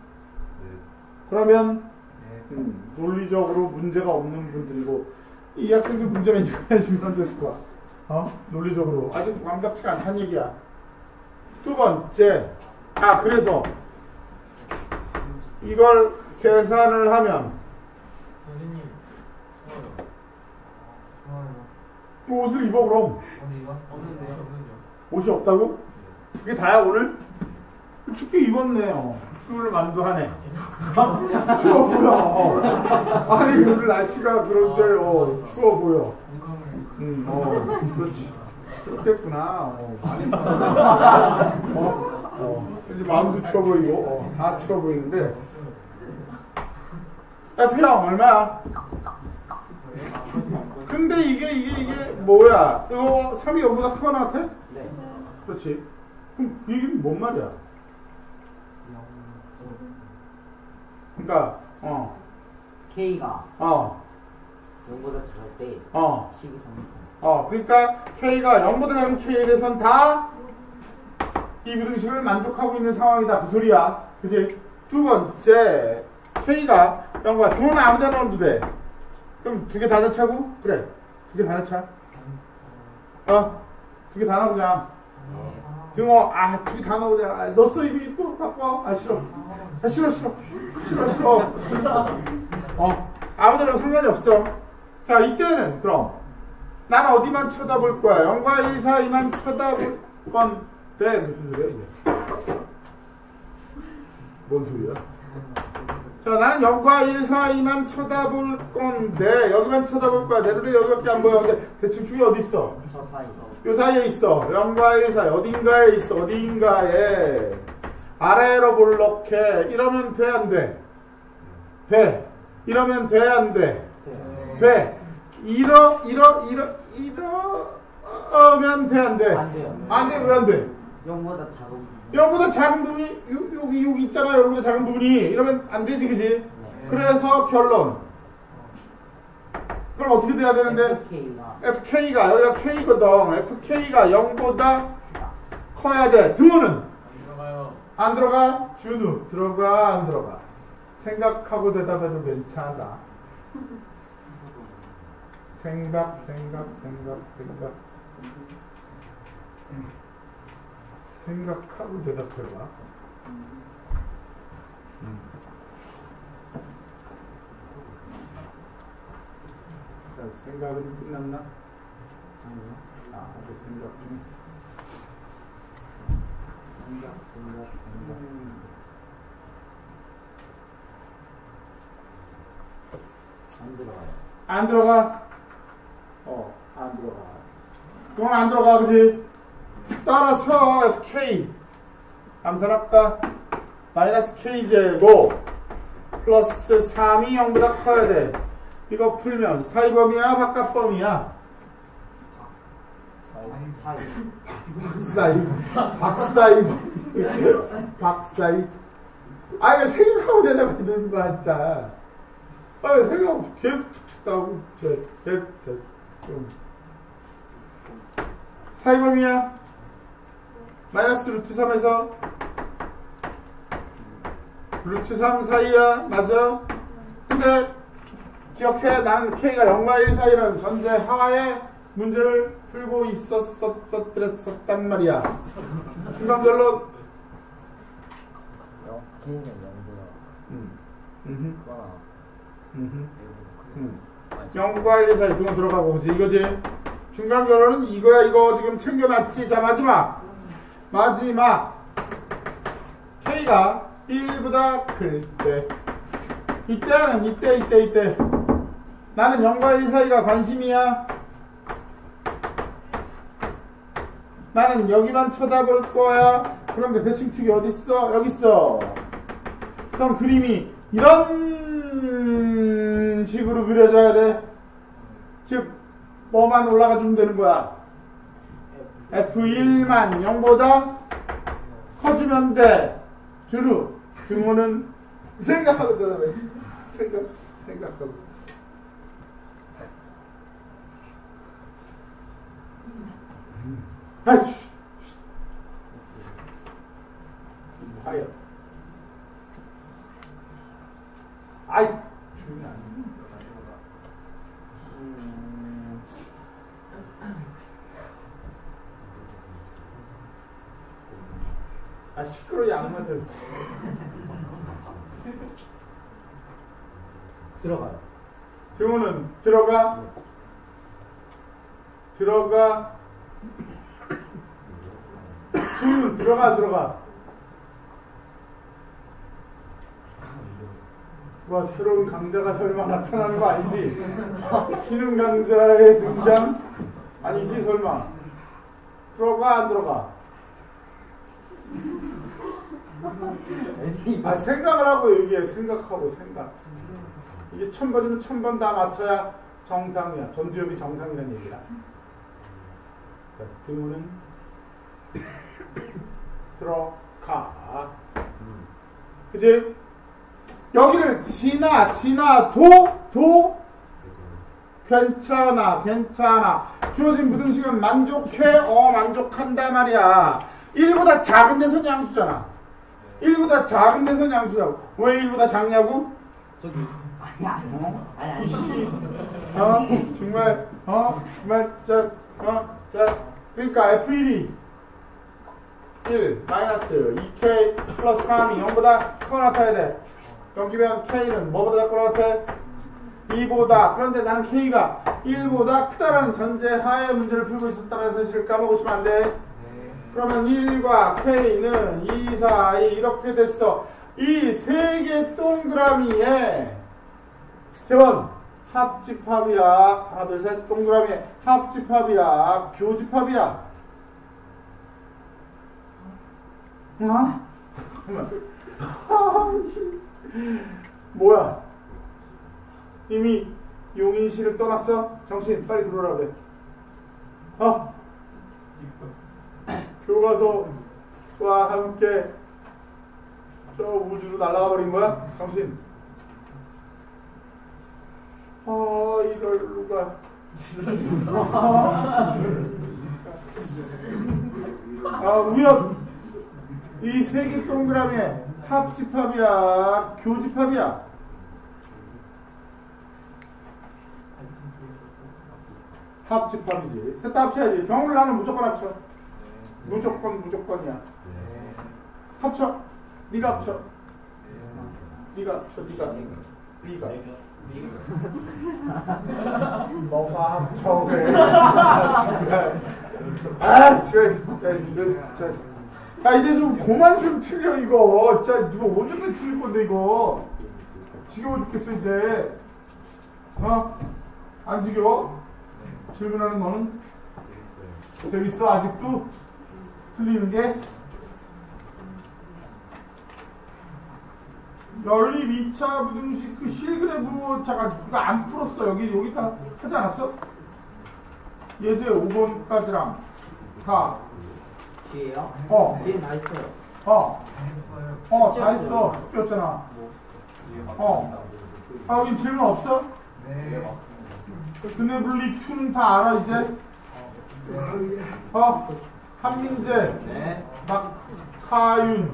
그러면, 음, 논리적으로 문제가 없는 분들이고, 이 학생들 문제가 있는지 안 됐을 거야. 어? 논리적으로. 아직 완벽치가 않다는 얘기야. 두 번째. 아, 그래서, 이걸 계산을 하면, 선생님. 그 옷을 입어, 그럼. 없는데요? 없는데요? 옷이 없다고? 그게 다야, 오늘? 춥게 입었네. 어. 추울 만도 하네. 추워 보여. 어. 아니 오늘 날씨가 그런데 어, 추워 보여. 음, 어, 그렇지. 그렇겠구나. 어, 많이 어, 어, 이제 마음도 추워 보이고, 어, 다 추워 보이는데. F형 얼마야? 근데 이게, 이게, 이게 뭐야? 이거 삼이 영보다 크거나 같아? 네. 그렇지. 그럼 그 얘기는 뭔 말이야? 그러니까, 어, K가 어, 영보다 작을 때 어. 식이섬유. 어, 그러니까 K가 영보다 작은 K에 대해서는 다 이 부등식을 만족하고 있는 상황이다. 그 소리야. 그치? 두 번째, K가 영보다 등호는 아무 데나 넣어도 돼. 그럼 두 개 다 넣자고? 그래. 두 개 다 넣자. 어? 두 개 다 넣어보자. 등호, 아, 두 개 다 넣어보자. 아, 넣었어, 이미 또 바꿔. 아, 싫어. 아, 싫어, 싫어. 싫어, 싫어. 어, 아무 데나 상관이 없어. 자, 이때는 그럼. 난 어디만 쳐다볼 거야? 영과 일 사이만 쳐다볼 건데 무슨 소리야 이게? 뭔 소리야? 자, 나는 영과 일 사이만 쳐다볼 건데 여기만 쳐다볼 거야. 내 눈에 여기밖에 안 보여. 근데 대충 축이 어디 있어? 저 사이. 요 사이에 있어. 영과 일 사이 어딘가에 있어. 어딘가에 아래로 볼록해. 이러면 돼 안 돼? 돼. 이러면 돼 안 돼? 돼. 이러 이러 이러 이러면 돼 안 돼? 안 돼요. 안 돼. 왜 안 돼? 영보다 작은. 여기보다 작은 부분이 요, 여기 여기 있잖아. 여기보다 작은 부분이 이러면 안 되지, 그지? 네. 그래서 결론. 그럼 어떻게 돼야 되는데? K가 에프케이가 여기가 K거든. 에프케이가 영보다 커야 돼. 등호는 들어가요. 안 들어가. 준우 들어가 안 들어가. 생각하고 대답해도 괜찮아. 생각, 생각, 생각, 생각. 생각하고 대답해봐. 음. 자, 생각은 끝났나? 아니요. 아, 아직 생각 중. 생각, 생각, 생각, 생각. 안 들어가요. 안 들어가. 어, 안 들어가. 그건 안 들어가, 그지? 따라서 에프케이 암산할까? 마이너스 K제곱 플러스 삼이 영보다 커야 돼. 이거 풀면 사이범위야 바깥범위야? 사이. 박사이 박사이 박사이. 아 이거 생각하고 대답해 주는 거야 진짜. 아 생각 계속 툭툭 나오고 좀 사이범위야? 마이너스 루트 삼에서 루트 삼 사이야. 맞아? 근데 기억해. 나는 K가 영과 일 사이라는 전제 하에 문제를 풀고 있었었단 말이야. 중간 결론. K는 영보다 음. 음흠. 커나 음흠. 음. 영과 일 사이 그거 들어가고 그지 이거지. 중간 결론은 이거야. 이거 지금 챙겨놨지. 자 마지막 마지막 K가 일보다 클 때 이때는 이때 이때 이때 나는 영과 일 사이가 관심이야. 나는 여기만 쳐다볼 거야. 그런데 대칭축이 어딨어? 여기 있어. 그럼 그림이 이런 식으로 그려져야 돼. 즉 뭐만 올라가 주면 되는 거야. 에프 일만 영보다 커주면 돼. 주루 등호는 생각하고 대답해. 생각 생각하고. 아, 쉿, 쉿. 과연. 아이, 조용히 안 해. 음. 아, 시끄러워, 양반들. 들어가요. 등호는 들어가. 들어가. 소유는 들어가, 들어가. 와, 새로운 강자가 설마 나타나는 거 아니지? 신흥 강자의 등장? 아니지 설마? 들어가 안 들어가? 아, 생각을 하고 얘기해. 생각하고 생각. 이게 천 번이면 천 번 다 맞춰야 정상이야. 전두엽이 정상이라는 얘기야. 자, 등호는 들어가. 그치? 여기를 지나, 지나, 도, 도, 괜찮아, 괜찮아. 주어진 부등식은 만족해, 어, 만족한다 말이야. 일보다 작은 데선 양수잖아. 일보다 작은 데선 양수라고. 왜 일보다 작냐고? 저기 아니 아니 어? 아니 아니 이씨, 어? 정말, 어? 정말, 자, 어? 자, 그러니까 에프 일이 일, 마이너스 이 케이 플러스 삼이 영보다 크거 나타야 돼. 여기면 K는 뭐보다 작고 나타야? 이보다. 그런데 나는 K가 일보다 크다라는 전제하에 문제를 풀고 있었다는 사실을 까먹으시면 안 돼. 그러면 일과 K는 이 사이 이렇게 됐어. 이 세 개 동그라미에 재원 합집합이야. 하나 둘 셋 동그라미에 합집합이야. 교집합이야. 어? 뭐야? 이미 용인시를 떠났어? 정신 빨리 들어오라 그래. 어? 교과서와 함께 저 우주로 날아가 버린 거야? 정신. 아, 이럴 누가. 아, 우연. 이 세 개 동그라미에 합집합이야, 교집합이야. 합집합이지. 셋 다 합쳐야지. 경우를 나는 무조건 합쳐. 무조건 무조건이야. 합쳐. 네가 합쳐. 네가 합쳐. 네가. 네가. 너가 합쳐. 그래. 아, 저, 아, 이제 좀 그만 좀 틀려 이거. 진짜 이거 언제까지 틀릴 건데 이거. 지겨워 죽겠어 이제. 어? 안 지겨워? 질문하는 너는? 재밌어 아직도? 틀리는 게? 연립 이 차 부등식 그 실그래프로 잠깐 그거 안 풀었어. 여기 여기까지 하지 않았어? 예제 오 번까지랑 다. 뒤에요? 어. 뒤에 다 있어요. 어. 어, 다 했어. 숙제였잖아. 어. 아, 여기 질문 없어? 네. 드네블리 이는 다 알아, 이제? 어. 한민재. 네. 박하윤.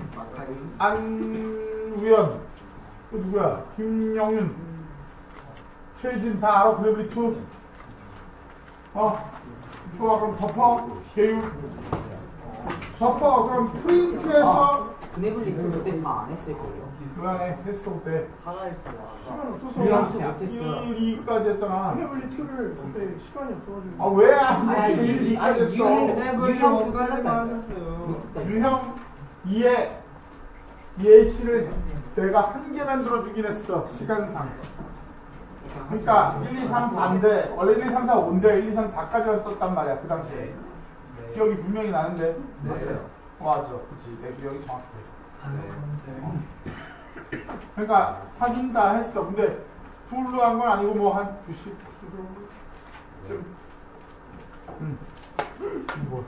안우연. 또 누구야? 김영윤. 최진 다 알아, 드네블리 이? 어. 좋아, 그럼 덮어. 계율. 덮어. 그럼 프린트에서 드네블리 그때 다 안 했을 거예요. 그만해. 했어 그때. 하나 했어요. 시간 없어서 우리 한쪽 못했어요. 일, 이까지 했잖아. 드네블리 이를 그때 시간이 없어가지고. 아 왜 안 아니, 해? 아니, 일, 이- 이까지 아니, 했어. 이유는 드네블리 유형 원까지만 끝났다. 하셨어요. 유형 이에 예시를 내가 한 개 만들어 주긴 했어. 시간상. 그러니까 일, 이, 삼, 사인데 원래 일, 이, 삼, 사, 오인데 일, 이, 삼, 사까지만 썼단 말이야. 그 당시에. 기억이 분명히 나는데. 맞아요. 맞아. 그치. 내 기억이 정확해. 어. 그러니까 하긴 다 했어. 근데 풀로 한 건 아니고 뭐 한 구십 좀. 음. 뭐.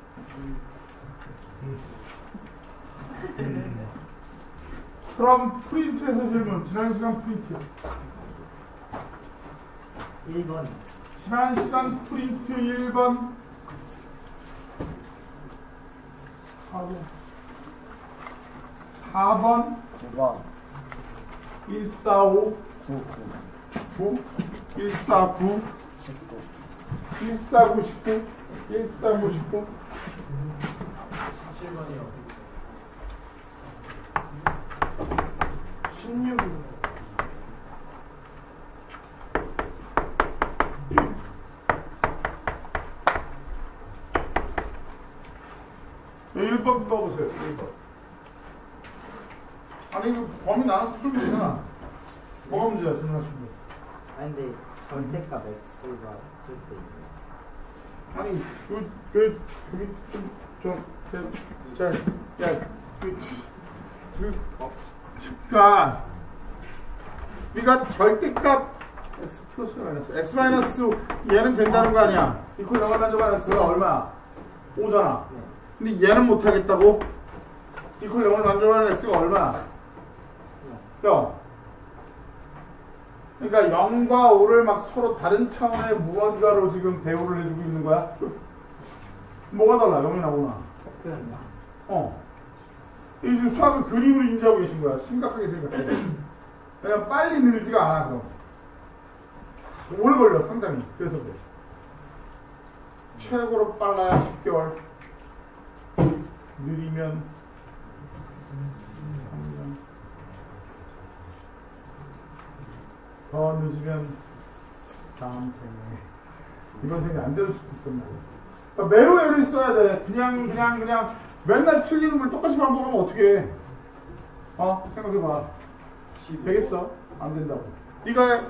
음. 그럼 프린트에서 질문. 지난 시간 프린트. 일 번. 지난 시간 프린트 일 번. 사 번. 사 번. 구 번. 일, 사, 오. 구, 구. 일, 사, 구. 십구. 일, 사, 구, 십구. 일, 사, 구, 십구. 사실 번이요. 십육. 일 번 넣어보세요. 일 번. 아니 이거 범위 나눠서 풀면 되잖아. 뭐가 문제야 질문하신 거. 아니 근데 절대값 x가 절대 아니 그그그좀좀자야 그 그니까 네가 절대값 x 플러스 마이너스 x 마이너스 얘는 된다는 거 아니야? 이퀄 영원 단조가 x가 얼마야? 오잖아. 근데 얘는 못 하겠다고? 이퀄 영원 단조가 x가 얼마야? 영. 그러니까 영과 오를 막 서로 다른 차원의 무언가로 지금 대우를 해주고 있는 거야? 뭐가 달라? 영이나 오나? 그런가? 어. 이 지금 수학을 그림으로 인지하고 계신 거야. 심각하게 생각해. 그냥 빨리 늘지가 않아, 그럼. 오래 걸려, 상당히. 그래서 그래. 최고로 빨라야 십 개월. 느리면 삼 년. 더 늦으면 다음 생에. 이번 생에 안 될 수도 있단 말이야. 그러니까 매우 애를 써야 돼. 그냥, 그냥, 그냥 맨날 틀리는 걸 똑같이 반복하면 어떻게 해? 어? 생각해봐. 되겠어? 안 된다고. 네가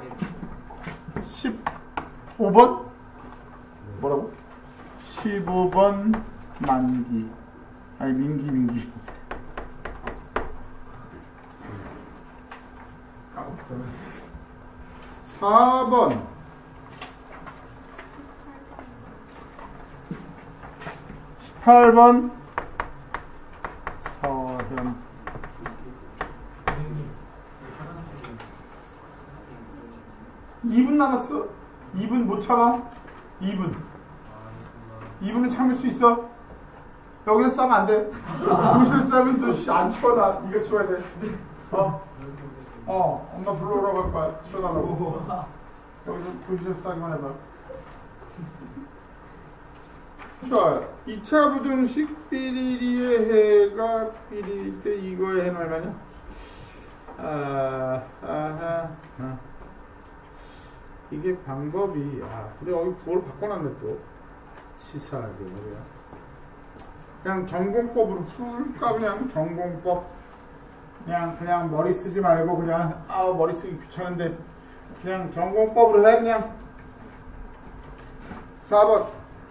십오 번? 뭐라고? 십오 번 만기. 아니, 민기, 민기. 사 번. 십팔 번. 서현. 이 분 남았어? 이 분 못 참아? 이 분. 이 분은 참을 수 있어? 여기서 싸면 안 돼. 교실 싸면 너 안 치워, 나. 이거 치워야 돼. 어? 어, 엄마 불러오라고 할 거야. 치워달라고. 여기서 교실에서 싸기만 해봐. 자, 이 차 부등식 삐리리의 해가 삐리리 때 이거의 해는 얼마냐? 아, 아하, 아. 이게 방법이, 아, 근데 여기 뭘 바꿔놨네 또. 치사하게 말이야. 그냥 전공법으로 풀까? 그냥 전공법. 그냥, 그냥 머리 쓰지 말고 그냥, 아, 머리 쓰기 귀찮은데, 그냥 전공법으로 해, 그냥. 사 번.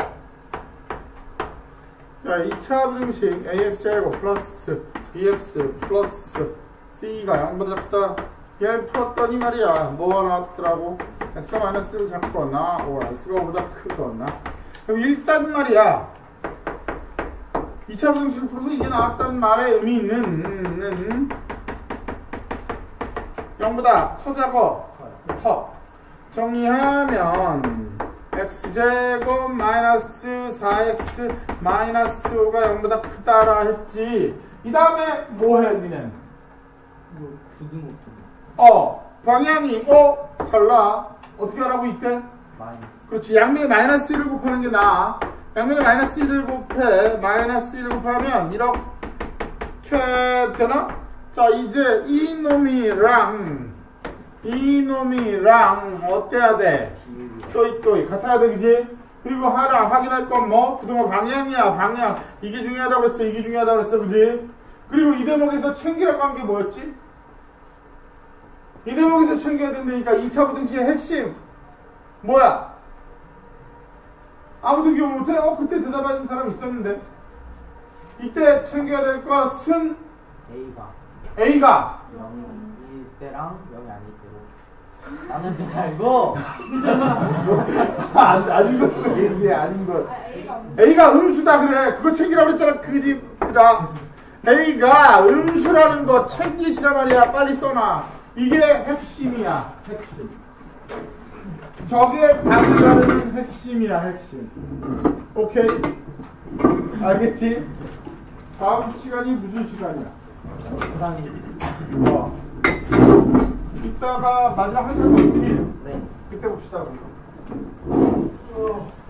자, 이 차 부등식 ax 제곱 플러스 bx 플러스 c가 영보다 작다. 얘를 풀었더니 말이야. 뭐가 나왔더라고? x가 마이너스를 잡거나 or x가 오보다 크거나. 그럼 일단 말이야. 이 차 부등식을 풀어서 이게 나왔단 말의 의미는 영보다 커자고 커. 정리하면 x제곱 마이너스 사 엑스 마이너스 오가 영보다 크다라 했지. 이 다음에 뭐 해, 니는? 뭐 부등호 어, 방향이, 어, 달라. 어떻게 하라고 이때? 마이너스. 그렇지. 양면에 마이너스 일을 곱하는 게 나아. 양면에 마이너스 일을 곱해. 마이너스 일을 곱하면 이렇게 되나? 자, 이제 이놈이랑 이놈이랑 어때야 돼? 또이 또이 같아야 돼, 그지? 그리고 하라 확인할 건 뭐? 부등호 방향이야, 방향. 이게 중요하다고 했어, 이게 중요하다고 했어, 그지? 그리고 이 대목에서 챙기라고 한 게 뭐였지? 이 대목에서 챙겨야 된다니까. 이 차 부등식의 핵심 뭐야? 아무도 기억 못해? 어, 그때 대답하는 사람 있었는데. 이때 챙겨야 될 것은 a가 A가 영일 때랑 영이 아닐 때로 나는 줄 알고 아, 아닌 거 얘기해, 아닌 거. A가 음수다 그래. 그거 챙기라고 그랬잖아, 그 집들아. A가 음수라는 거 챙기시란 말이야. 빨리 써놔. 이게 핵심이야, 핵심. 저게 단가르는 핵심이야, 핵심. 오케이? 알겠지? 다음 시간이 무슨 시간이야? 부담이 어. 이따가 마지막 한 시간 더 있지? 네. 그때 봅시다. 어.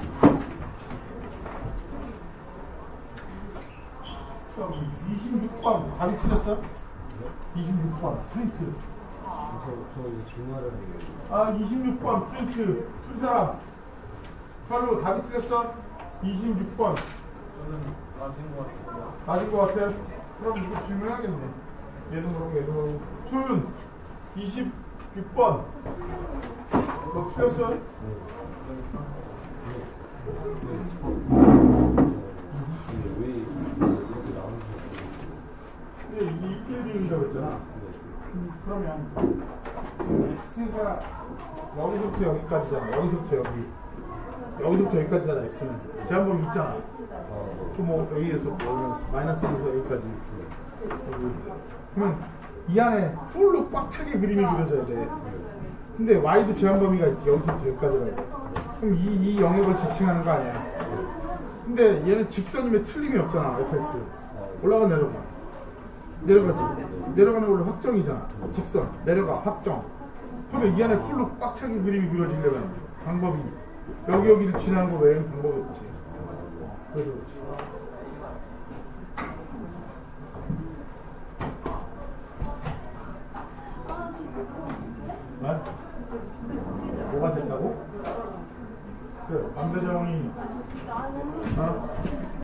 이십육 번 번 답이 틀렸어? 이십육 번 프린트. 저 이제 중화를 아 이십육 번 프린트 쓴 사람. 하루 답이 틀렸어? 이십육 번. 저는 맞은 것 같아요. 맞은 것 같아? 그럼 이거 질문해야겠네. 얘도 그러고 얘도 그러고. 소윤 이십육 번. 너 틀렸어? 왜 이렇게 나오는지 근데 이게 일 대 일이라고 했잖아. 음, 그러면 x가 여기서부터 여기까지잖아. 여기서부터 여기. 여기서부터 여기까지잖아. x는. 제한범위 있잖아. 또 뭐 여기에서 뭐 마이너스 일에서 여기까지. 여기. 그러면 이 안에 풀로 꽉 차게 그림이 그려져야 돼. 근데 y도 제한범위가 있지. 여기서부터 여기까지라고. 그럼 이, 이 영역을 지칭하는 거 아니야. 근데 얘는 직선이면 틀림이 없잖아. fx. 올라가 내려가. 내려가지. 내려가는 걸로 확정이잖아. 직선. 내려가. 확정. 그러면 이 안에 풀로 꽉 차게 그림이 그려지려면 방법이 여기 여기를 지나는 거 외에는 방법이 없지. 그래서 그렇지. 말? 뭐가 됐다고? 그래. 반대정이 어?